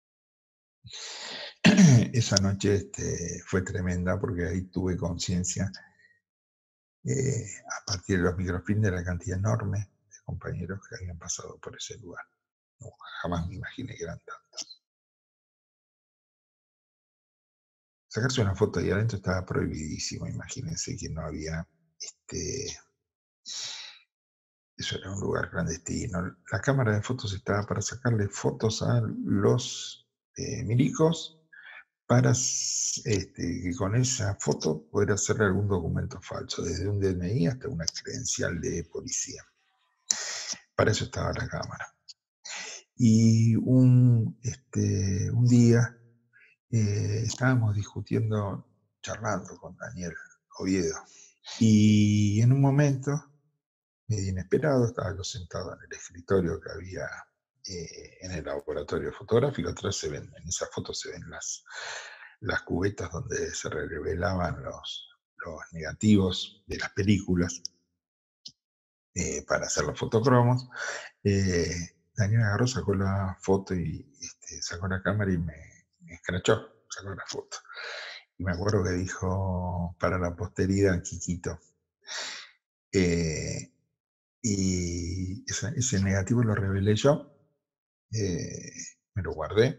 decía. Esa noche este, fue tremenda porque ahí tuve conciencia, eh, a partir de los microfilms, de la cantidad enorme de compañeros que habían pasado por ese lugar. No, jamás me imaginé que eran tantos. Sacarse una foto ahí adentro estaba prohibidísimo, imagínense que no había, este, eso era un lugar clandestino. La cámara de fotos estaba para sacarle fotos a los eh, milicos, para este, que con esa foto poder hacer algún documento falso, desde un D N I hasta una credencial de policía. Para eso estaba la cámara. Y un, este, un día eh, estábamos discutiendo, charlando con Daniel Oviedo, y en un momento, medio inesperado, estaba yo sentado en el escritorio que había eh, en el laboratorio fotográfico. Atrás se ven, en esa foto se ven las, las cubetas donde se revelaban los, los negativos de las películas eh, para hacer los fotocromos. Eh, Daniel agarró, sacó la foto y este, sacó la cámara y me, me escrachó, sacó la foto. Y me acuerdo que dijo, para la posteridad, Quiquito. Eh, y ese, ese negativo lo revelé yo, eh, me lo guardé,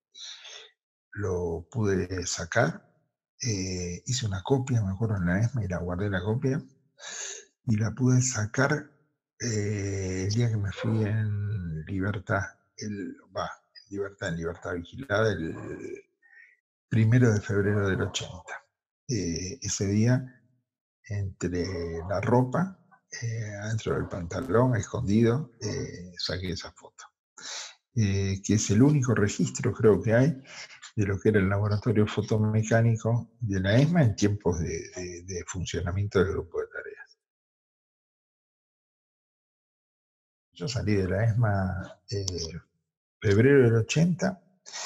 lo pude sacar, eh, hice una copia, me acuerdo, en la ESMA, y la guardé la copia, y la pude sacar eh, el día que me fui en libertad, el, va, en libertad, en libertad vigilada, el primero de febrero del ochenta. Eh, ese día, entre la ropa, eh, adentro del pantalón, escondido, eh, saqué esa foto. Eh, que es el único registro, creo que hay, de lo que era el laboratorio fotomecánico de la ESMA en tiempos de, de, de funcionamiento del grupo de tareas. Yo salí de la ESMA en eh, febrero del ochenta,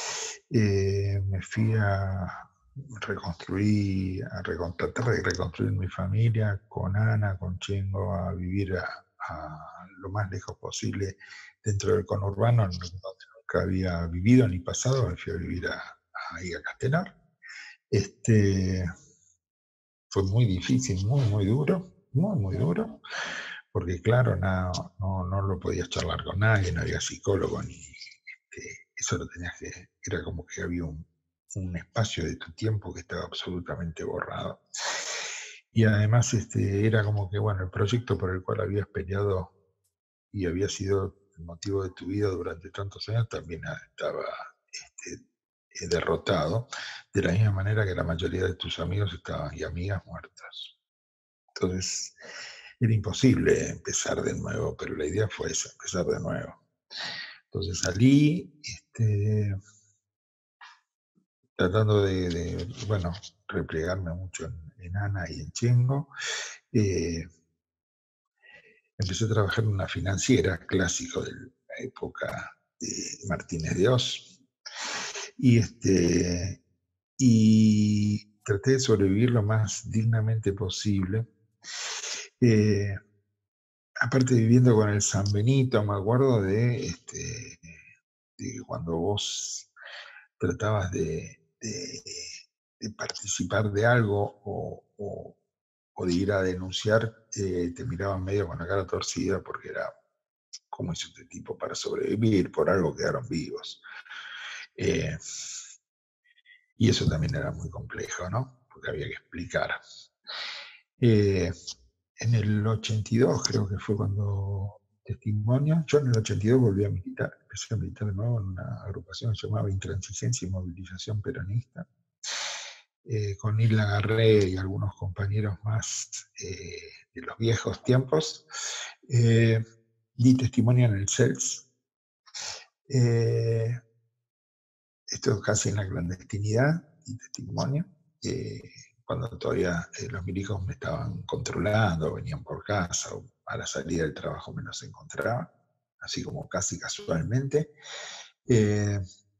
eh, me fui a reconstruir, a recontratar de reconstruir mi familia con Ana, con Chengo, a vivir a, a lo más lejos posible dentro del conurbano, donde nunca había vivido ni pasado. Me fui a vivir a, ahí a Castelar. Este, fue muy difícil, muy, muy duro, muy, muy duro, porque claro, no, no, no lo podías charlar con nadie, no había psicólogo, ni este, eso lo tenías que, era como que había un, un espacio de tu tiempo que estaba absolutamente borrado. Y además este, era como que, bueno, el proyecto por el cual habías peleado y había sido el motivo de tu vida durante tantos años también estaba este, derrotado, de la misma manera que la mayoría de tus amigos estaban, y amigas muertas. Entonces, era imposible empezar de nuevo, pero la idea fue esa, empezar de nuevo. Entonces salí, este, tratando de, de, bueno, replegarme mucho en, en Ana y en Chengo. Eh, empecé a trabajar en una financiera, clásico de la época de Martínez de Oz. Y, este, y traté de sobrevivir lo más dignamente posible. Eh, aparte viviendo con el San Benito, me acuerdo de, este, de cuando vos tratabas de, de, de participar de algo o, o, o, de ir a denunciar, eh, te miraban medio con la cara torcida porque era, ¿cómo hizo este tipo para sobrevivir? Por algo quedaron vivos. Eh, y eso también era muy complejo, ¿no? Porque había que explicar. Eh, en el ochenta y dos creo que fue cuando testimonio, yo en el ochenta y dos volví a militar, empecé a militar de nuevo en una agrupación que se llamaba Intransigencia y Movilización Peronista, eh, con Isla Garré y algunos compañeros más eh, de los viejos tiempos. Eh, di testimonio en el C E L S, eh, esto casi en la clandestinidad, di testimonio, eh, cuando todavía eh, los milicos me estaban controlando, venían por casa, o a la salida del trabajo me los encontraba, así como casi casualmente. Eh,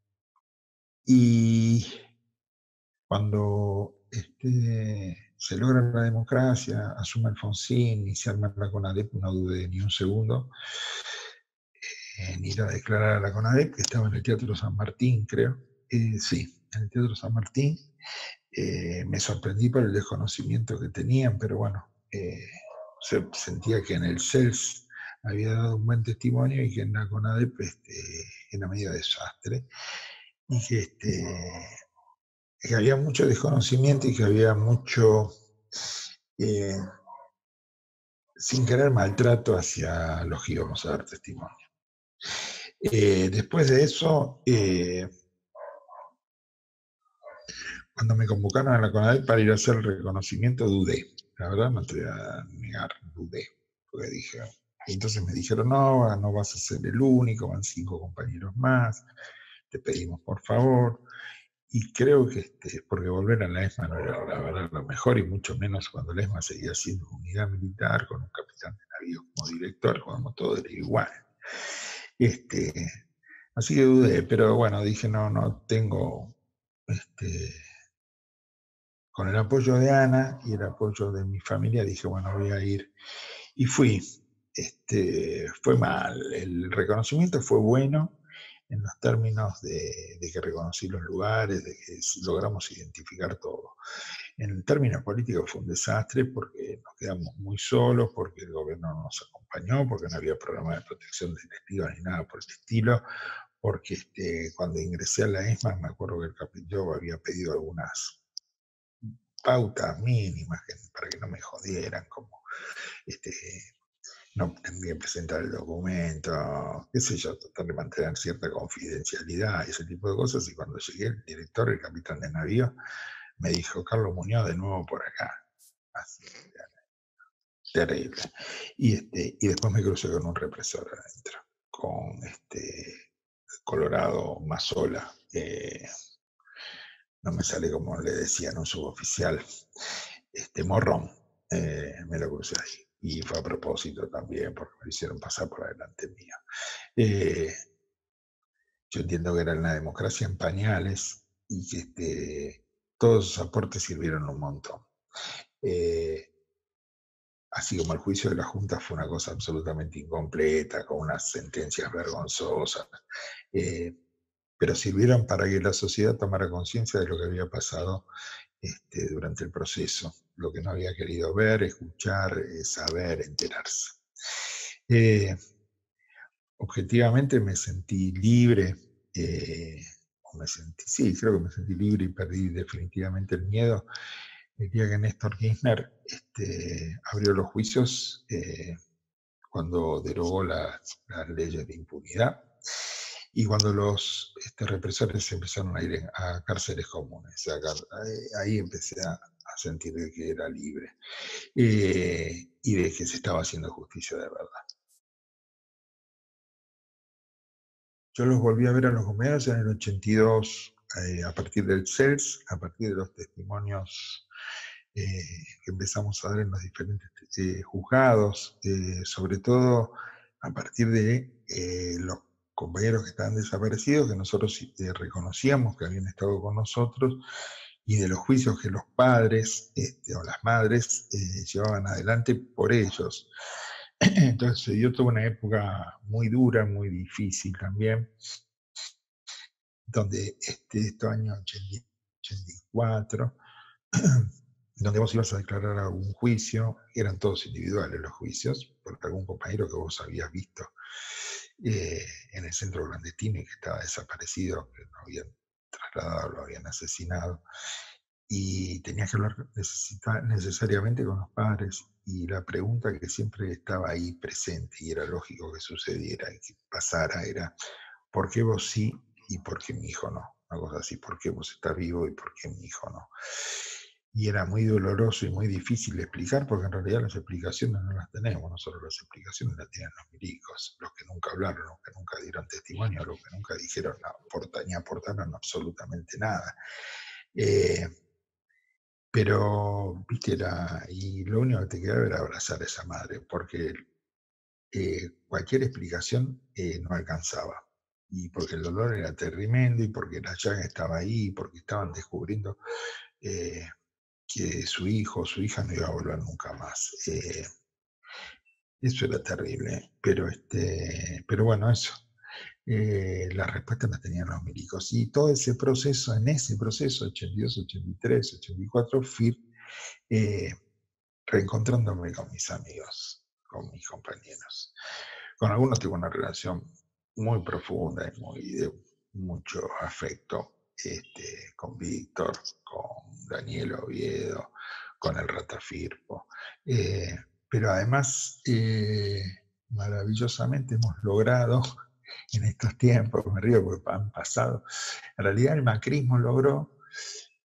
y cuando este, se logra la democracia, asume Alfonsín y se arma la CONADEP, no dudé ni un segundo en ir a declarar a la CONADEP, que estaba en el Teatro San Martín, creo. Eh, sí, en el Teatro San Martín. Eh, me sorprendí por el desconocimiento que tenían, pero bueno, eh, se sentía que en el C E L S había dado un buen testimonio y que en la CONADEP este, era medio desastre, y que, este, que había mucho desconocimiento y que había mucho, eh, sin querer, maltrato hacia los que íbamos a dar testimonio. Eh, después de eso, eh, Cuando me convocaron a la CONADEP para ir a hacer el reconocimiento, dudé. La verdad, no te voy a negar, dudé. Porque dije, y entonces me dijeron, no, no vas a ser el único, van cinco compañeros más, te pedimos por favor. Y creo que, este, porque volver a la ESMA no era la verdad lo mejor, y mucho menos cuando la ESMA seguía siendo unidad militar, con un capitán de navío como director, cuando todo era igual. Este, así que dudé, pero bueno, dije, no, no tengo... Este, con el apoyo de Ana y el apoyo de mi familia, dije, bueno, voy a ir. Y fui. Este, fue mal. El reconocimiento fue bueno en los términos de, de que reconocí los lugares, de que logramos identificar todo. En términos políticos fue un desastre porque nos quedamos muy solos, porque el gobierno no nos acompañó, porque no había programa de protección de testigos ni nada por el estilo, porque este, cuando ingresé a la ESMA, me acuerdo que el capitán había pedido algunas pautas mínimas que, para que no me jodieran, como este, no tendría que presentar el documento, qué sé yo, tratar de mantener cierta confidencialidad y ese tipo de cosas. Y cuando llegué, el director, el capitán de navío, me dijo, Carlos Muñoz, de nuevo por acá. Así, terrible. Y, este, y después me crucé con un represor adentro, con este Colorado Mazzola, eh, no me sale como le decían, un suboficial, este Morrón, eh, me lo crucé ahí. Y fue a propósito también, porque me hicieron pasar por adelante mío. Eh, yo entiendo que era una democracia en pañales y que este, todos sus aportes sirvieron un montón. Eh, así como el juicio de la Junta fue una cosa absolutamente incompleta, con unas sentencias vergonzosas, eh, pero sirvieron para que la sociedad tomara conciencia de lo que había pasado este, durante el proceso, lo que no había querido ver, escuchar, eh, saber, enterarse. Eh, objetivamente me sentí libre, eh, o me sentí, sí, creo que me sentí libre y perdí definitivamente el miedo el día que Néstor Kirchner este, abrió los juicios eh, cuando derogó las la leyes de impunidad y cuando los este, represores empezaron a ir a cárceles comunes. A, ahí empecé a, a sentir que era libre eh, y de que se estaba haciendo justicia de verdad. Yo los volví a ver a los compañeros en el ochenta y dos, eh, a partir del C E L S, a partir de los testimonios eh, que empezamos a dar en los diferentes eh, juzgados, eh, sobre todo a partir de eh, los compañeros que estaban desaparecidos, que nosotros eh, reconocíamos que habían estado con nosotros, y de los juicios que los padres este, o las madres eh, llevaban adelante por ellos. Entonces se dio toda una época muy dura, muy difícil también, donde este, estos años ochenta, ochenta y cuatro, donde vos ibas a declarar algún juicio, eran todos individuales los juicios, por algún compañero que vos habías visto eh, en el centro clandestino y que estaba desaparecido, que lo habían trasladado, lo habían asesinado, y tenías que hablar necesariamente con los padres, y la pregunta que siempre estaba ahí presente, y era lógico que sucediera y que pasara, era ¿por qué vos sí y por qué mi hijo no? Una cosa así, ¿por qué vos estás vivo y por qué mi hijo no? Y era muy doloroso y muy difícil de explicar, porque en realidad las explicaciones no las tenemos nosotros, las explicaciones las tienen los milicos, los que nunca hablaron, los que nunca dieron testimonio, los que nunca dijeron no, ni aportaron absolutamente nada. Eh, pero, viste, era, y lo único que te quedaba era abrazar a esa madre, porque eh, cualquier explicación eh, no alcanzaba. Y porque el dolor era tremendo, y porque la llaga estaba ahí, y porque estaban descubriendo eh, que su hijo o su hija no iba a volver nunca más. Eh, eso era terrible, pero, este, pero bueno, eso. Eh, las respuestas las tenían los milicos. Y todo ese proceso, en ese proceso, ochenta y dos, ochenta y tres, ochenta y cuatro, fui eh, reencontrándome con mis amigos, con mis compañeros. Con algunos tengo una relación muy profunda y muy de mucho afecto, este, con Víctor, con Daniel Oviedo, con el Rata Firpo. Eh, pero además, eh, maravillosamente hemos logrado en estos tiempos, me río porque han pasado, en realidad el macrismo logró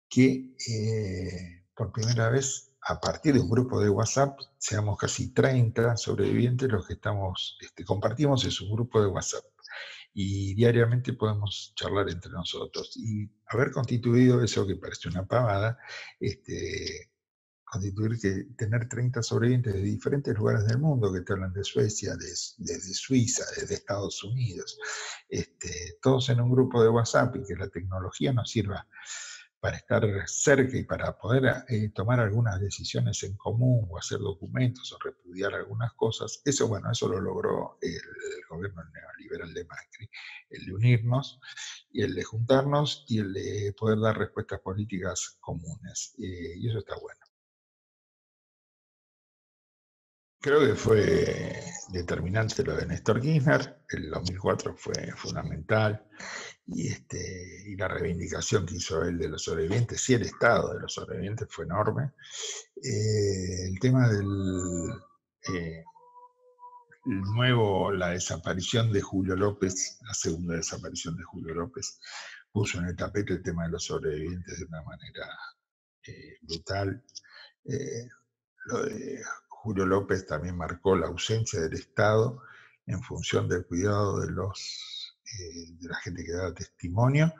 que eh, por primera vez, a partir de un grupo de WhatsApp, seamos casi treinta sobrevivientes los que estamos, este, compartimos en un grupo de WhatsApp. Y diariamente podemos charlar entre nosotros. Y haber constituido eso, que parece una pavada, este, constituir que tener treinta sobrevivientes de diferentes lugares del mundo que te hablan de Suecia, desde de, de Suiza, desde Estados Unidos, este, todos en un grupo de WhatsApp, y que la tecnología nos sirva para estar cerca y para poder eh, tomar algunas decisiones en común o hacer documentos o repudiar algunas cosas, eso, bueno, eso lo logró el, el gobierno neoliberal de Macri, el de unirnos y el de juntarnos y el de poder dar respuestas políticas comunes, eh, y eso está bueno. Creo que fue determinante lo de Néstor Kirchner, el dos mil cuatro fue fundamental, y, este, y la reivindicación que hizo él de los sobrevivientes, y el estado de los sobrevivientes fue enorme. Eh, el tema del eh, el nuevo, la desaparición de Julio López, la segunda desaparición de Julio López, puso en el tapete el tema de los sobrevivientes de una manera eh, brutal. Eh, lo de Julio López también marcó la ausencia del Estado en función del cuidado de, los, eh, de la gente que daba testimonio,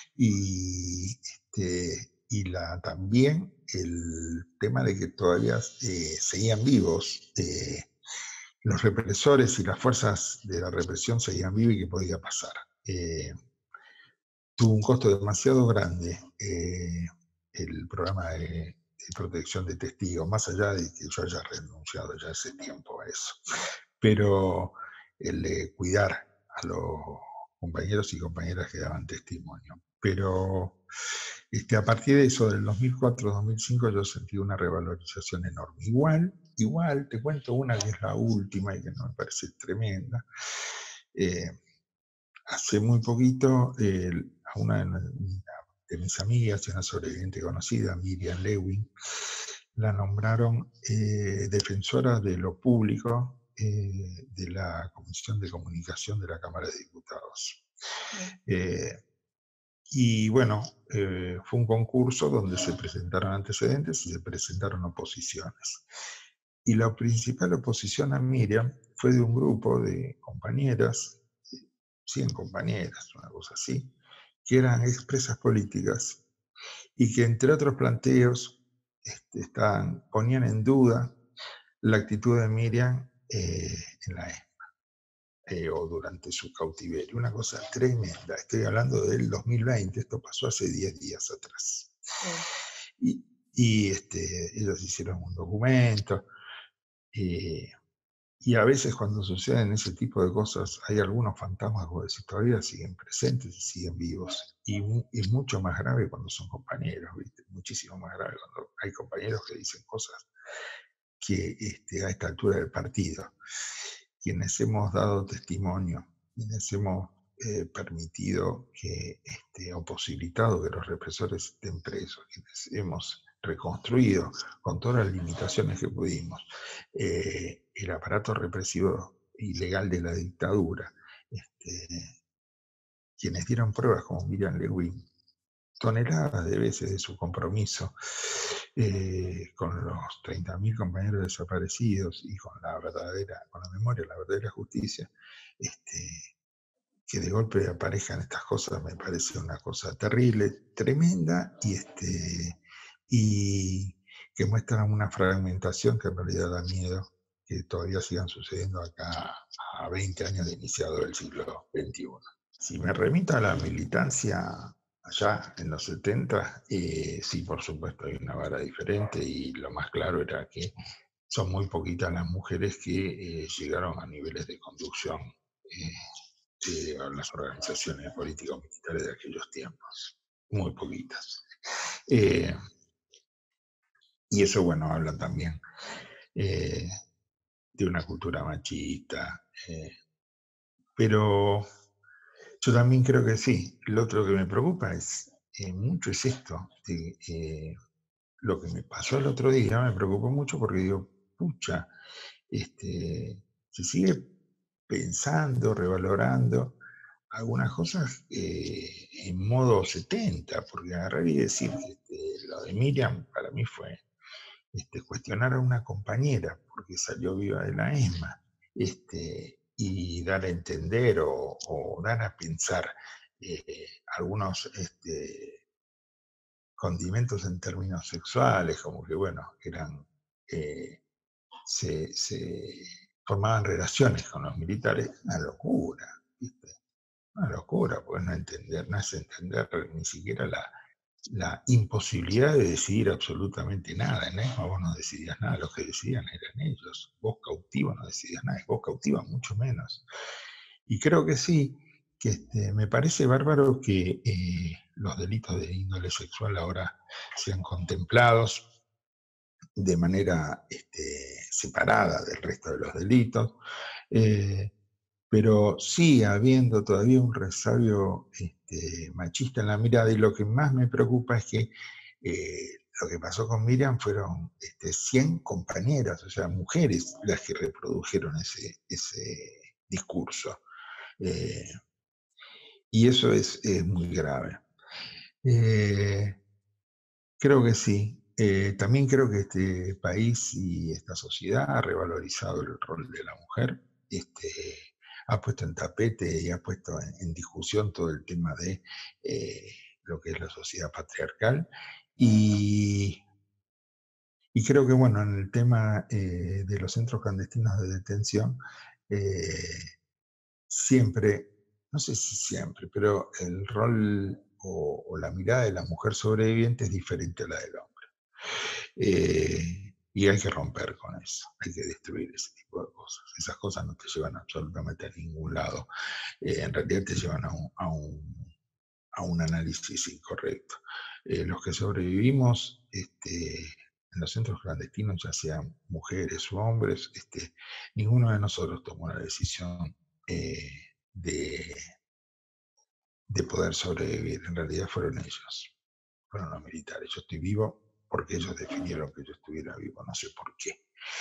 y, este, y la, también el tema de que todavía eh, seguían vivos eh, los represores, y las fuerzas de la represión seguían vivas, y qué podía pasar. Eh, tuvo un costo demasiado grande eh, el programa de, de protección de testigos, más allá de que yo haya renunciado ya hace tiempo a eso. Pero el de cuidar a los compañeros y compañeras que daban testimonio. Pero este, a partir de eso, del dos mil cuatro dos mil cinco, yo sentí una revalorización enorme. Igual, igual, te cuento una que es la última y que no me parece tremenda. Eh, hace muy poquito, eh, a una de, de mis amigas, una sobreviviente conocida, Miriam Lewin, la nombraron eh, defensora de lo público eh, de la Comisión de Comunicación de la Cámara de Diputados. Eh, y bueno, eh, fue un concurso donde se presentaron antecedentes y se presentaron oposiciones. Y la principal oposición a Miriam fue de un grupo de compañeras, cien compañeras, una cosa así, que eran expresas políticas y que, entre otros planteos, este, estaban, ponían en duda la actitud de Miriam eh, en la ESMA eh, o durante su cautiverio. Una cosa tremenda. Estoy hablando del dos mil veinte, esto pasó hace diez días atrás. Sí. Y, y este, ellos hicieron un documento. Eh, Y a veces cuando suceden ese tipo de cosas hay algunos fantasmas que todavía siguen presentes y siguen vivos. Y es mucho más grave cuando son compañeros, ¿viste? Muchísimo más grave cuando hay compañeros que dicen cosas que este, a esta altura del partido, quienes hemos dado testimonio, quienes hemos eh, permitido que, este, o posibilitado que los represores estén presos, quienes hemos reconstruido con todas las limitaciones que pudimos eh, el aparato represivo ilegal de la dictadura, este, quienes dieron pruebas como Miriam Lewin, toneladas de veces de su compromiso eh, con los treinta mil compañeros desaparecidos y con la verdadera, con la memoria, la verdadera justicia, este, que de golpe aparezcan estas cosas me parece una cosa terrible, tremenda, y este y que muestran una fragmentación que en realidad da miedo que todavía sigan sucediendo acá a veinte años de iniciado el siglo veintiuno. Si me remito a la militancia allá en los setenta, eh, sí, por supuesto, hay una vara diferente, y lo más claro era que son muy poquitas las mujeres que eh, llegaron a niveles de conducción eh, de las organizaciones políticos militares de aquellos tiempos. Muy poquitas. Eh, y eso, bueno, habla también eh, de una cultura machista. Eh, pero yo también creo que sí. Lo otro que me preocupa es eh, mucho es esto. De, eh, lo que me pasó el otro día me preocupó mucho porque digo, pucha, este, se sigue pensando, revalorando algunas cosas eh, en modo setenta, porque agarrar y decir que este, lo de Miriam para mí fue este, cuestionar a una compañera porque salió viva de la ESMA, este, y dar a entender o, o dar a pensar eh, algunos este, condimentos en términos sexuales, como que, bueno, eran, eh, se, se formaban relaciones con los militares, una locura, ¿viste? Una locura, pues no entender, no es entender ni siquiera la, la imposibilidad de decidir absolutamente nada. En ESMA vos no decidías nada, los que decidían eran ellos. Vos cautivo no decidías nada, vos cautiva mucho menos. Y creo que sí, que este, me parece bárbaro que eh, los delitos de índole sexual ahora sean contemplados de manera este, separada del resto de los delitos. Eh, pero sigue habiendo todavía un resabio este, machista en la mirada, y lo que más me preocupa es que eh, lo que pasó con Miriam fueron este, cien compañeras, o sea, mujeres, las que reprodujeron ese, ese discurso. Eh, y eso es, es muy grave. Eh, creo que sí. Eh, también creo que este país y esta sociedad ha revalorizado el rol de la mujer. Este, ha puesto en tapete y ha puesto en, en discusión todo el tema de eh, lo que es la sociedad patriarcal. Y, y creo que, bueno, en el tema eh, de los centros clandestinos de detención, eh, siempre, no sé si siempre, pero el rol o, o la mirada de la mujer sobreviviente es diferente a la del hombre. Eh, y hay que romper con eso, hay que destruir ese tipo de cosas. Esas cosas no te llevan absolutamente a ningún lado. Eh, en realidad te llevan a un, a un, a un análisis incorrecto. Eh, los que sobrevivimos este, en los centros clandestinos, ya sean mujeres o hombres, este, ninguno de nosotros tomó la decisión eh, de, de poder sobrevivir. En realidad fueron ellos, fueron los militares. Yo estoy vivo porque ellos definieron que yo estuviera vivo, no sé por qué.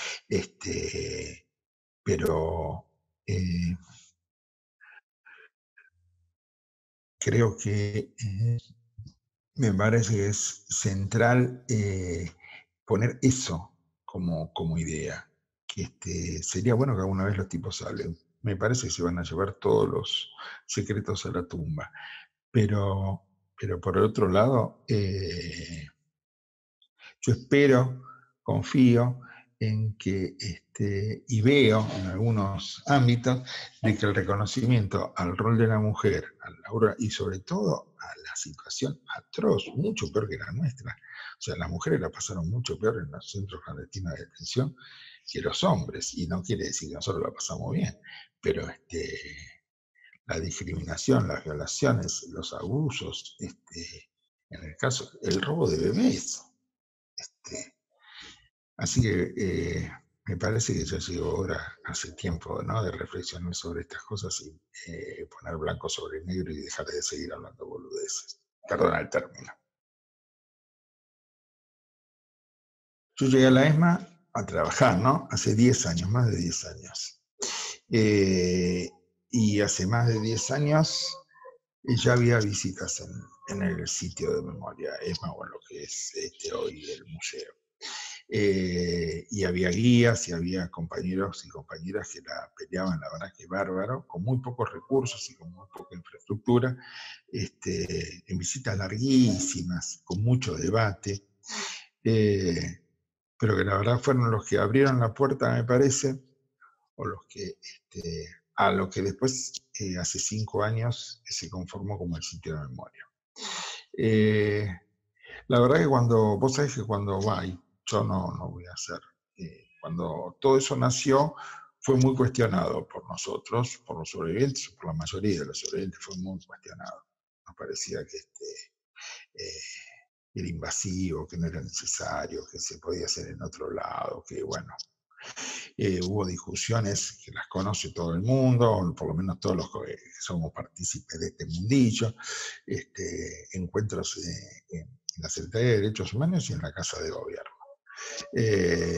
Este, pero eh, creo que eh, me parece que es central eh, poner eso como, como idea. Que este, sería bueno que alguna vez los tipos hablen. Me parece que se van a llevar todos los secretos a la tumba. Pero, pero por otro lado, eh, yo espero, confío en que, este, y veo en algunos ámbitos, de que el reconocimiento al rol de la mujer, a la hora, y sobre todo a la situación atroz, mucho peor que la nuestra. O sea, las mujeres la pasaron mucho peor en los centros clandestinos de detención que los hombres, y no quiere decir que nosotros la pasamos bien, pero este, la discriminación, las violaciones, los abusos, este, en el caso, el robo de bebés. Este, así que eh, me parece que ya llegó hora, hace tiempo, ¿no?, de reflexionar sobre estas cosas y eh, poner blanco sobre negro y dejar de seguir hablando boludeces. Perdona el término. Yo llegué a la ESMA a trabajar, ¿no? Hace diez años, más de diez años. Eh, y hace más de diez años ya había visitas en, en el sitio de memoria ESMA, o en lo que es este, hoy el museo. Eh, y había guías y había compañeros y compañeras que la peleaban, la verdad que bárbaro, con muy pocos recursos y con muy poca infraestructura, este, en visitas larguísimas, con mucho debate, eh, pero que la verdad fueron los que abrieron la puerta, me parece, o los que, este, a lo que después, eh, hace cinco años, se conformó como el sitio de memoria. Eh, la verdad que cuando, vos sabés que cuando va, y yo no, no voy a hacer, eh, cuando todo eso nació, fue muy cuestionado por nosotros, por los sobrevivientes, por la mayoría de los sobrevivientes fue muy cuestionado. Nos parecía que este, eh, era invasivo, que no era necesario, que se podía hacer en otro lado, que bueno. Eh, hubo discusiones que las conoce todo el mundo, o por lo menos todos los que somos partícipes de este mundillo, este, encuentros eh, en la Secretaría de Derechos Humanos y en la Casa de Gobierno. Eh,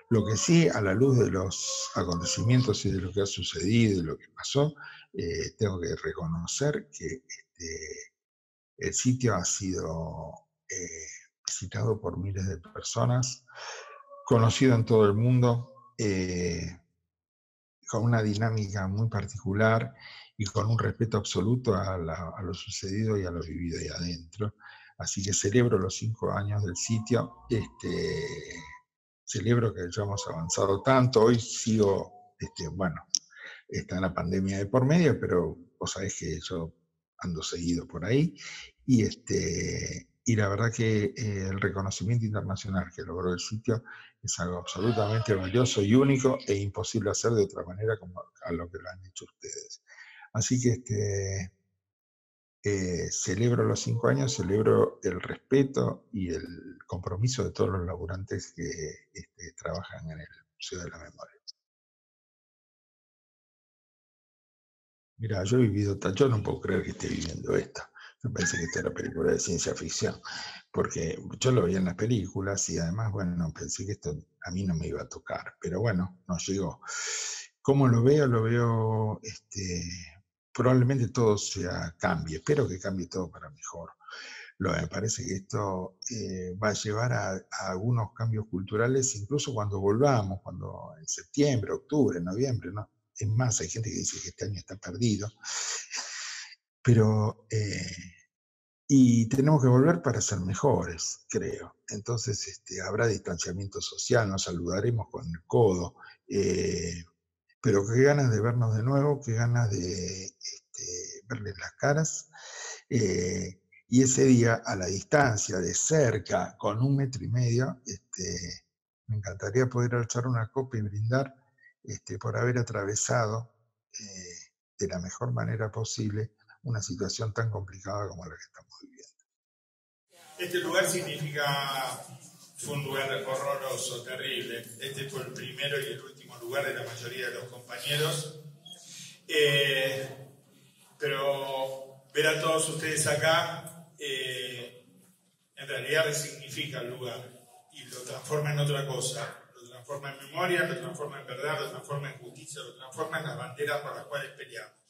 Lo que sí, a la luz de los acontecimientos y de lo que ha sucedido y lo que pasó, eh, tengo que reconocer que este, el sitio ha sido eh, visitado por miles de personas, conocido en todo el mundo, eh, con una dinámica muy particular y con un respeto absoluto a, la, a lo sucedido y a lo vivido ahí adentro. Así que celebro los cinco años del sitio, este, celebro que hayamos avanzado tanto. Hoy sigo, este, bueno, está la pandemia de por medio, pero vos sabés que yo ando seguido por ahí. Y, este, y la verdad que eh, el reconocimiento internacional que logró el sitio es algo absolutamente valioso y único e imposible hacer de otra manera como a lo que lo han hecho ustedes. Así que este, eh, celebro los cinco años, celebro el respeto y el compromiso de todos los laburantes que este, trabajan en el Museo de la Memoria. Mira, yo he vivido, yo no puedo creer que esté viviendo esto. Me parece que esta era película de ciencia ficción, porque yo lo veía en las películas y además, bueno, pensé que esto a mí no me iba a tocar, pero bueno, no llegó. ¿Cómo lo veo? Lo veo, este, probablemente todo sea, cambie, espero que cambie todo para mejor. Lo, me parece que esto eh, va a llevar a, a algunos cambios culturales, incluso cuando volvamos, cuando en septiembre, octubre, noviembre, ¿no? Es más, hay gente que dice que este año está perdido, pero eh, y tenemos que volver para ser mejores, creo. Entonces este, habrá distanciamiento social, nos saludaremos con el codo, eh, pero qué ganas de vernos de nuevo, qué ganas de este, verles las caras. Eh, y ese día, a la distancia, de cerca, con un metro y medio, este, me encantaría poder alzar una copa y brindar este, por haber atravesado eh, de la mejor manera posible una situación tan complicada como la que estamos viviendo. Este lugar significa, fue un lugar horroroso, terrible. Este fue el primero y el último lugar de la mayoría de los compañeros. Eh, pero ver a todos ustedes acá, eh, en realidad resignifica el lugar y lo transforma en otra cosa. Lo transforma en memoria, lo transforma en verdad, lo transforma en justicia, lo transforma en las banderas por las cuales peleamos.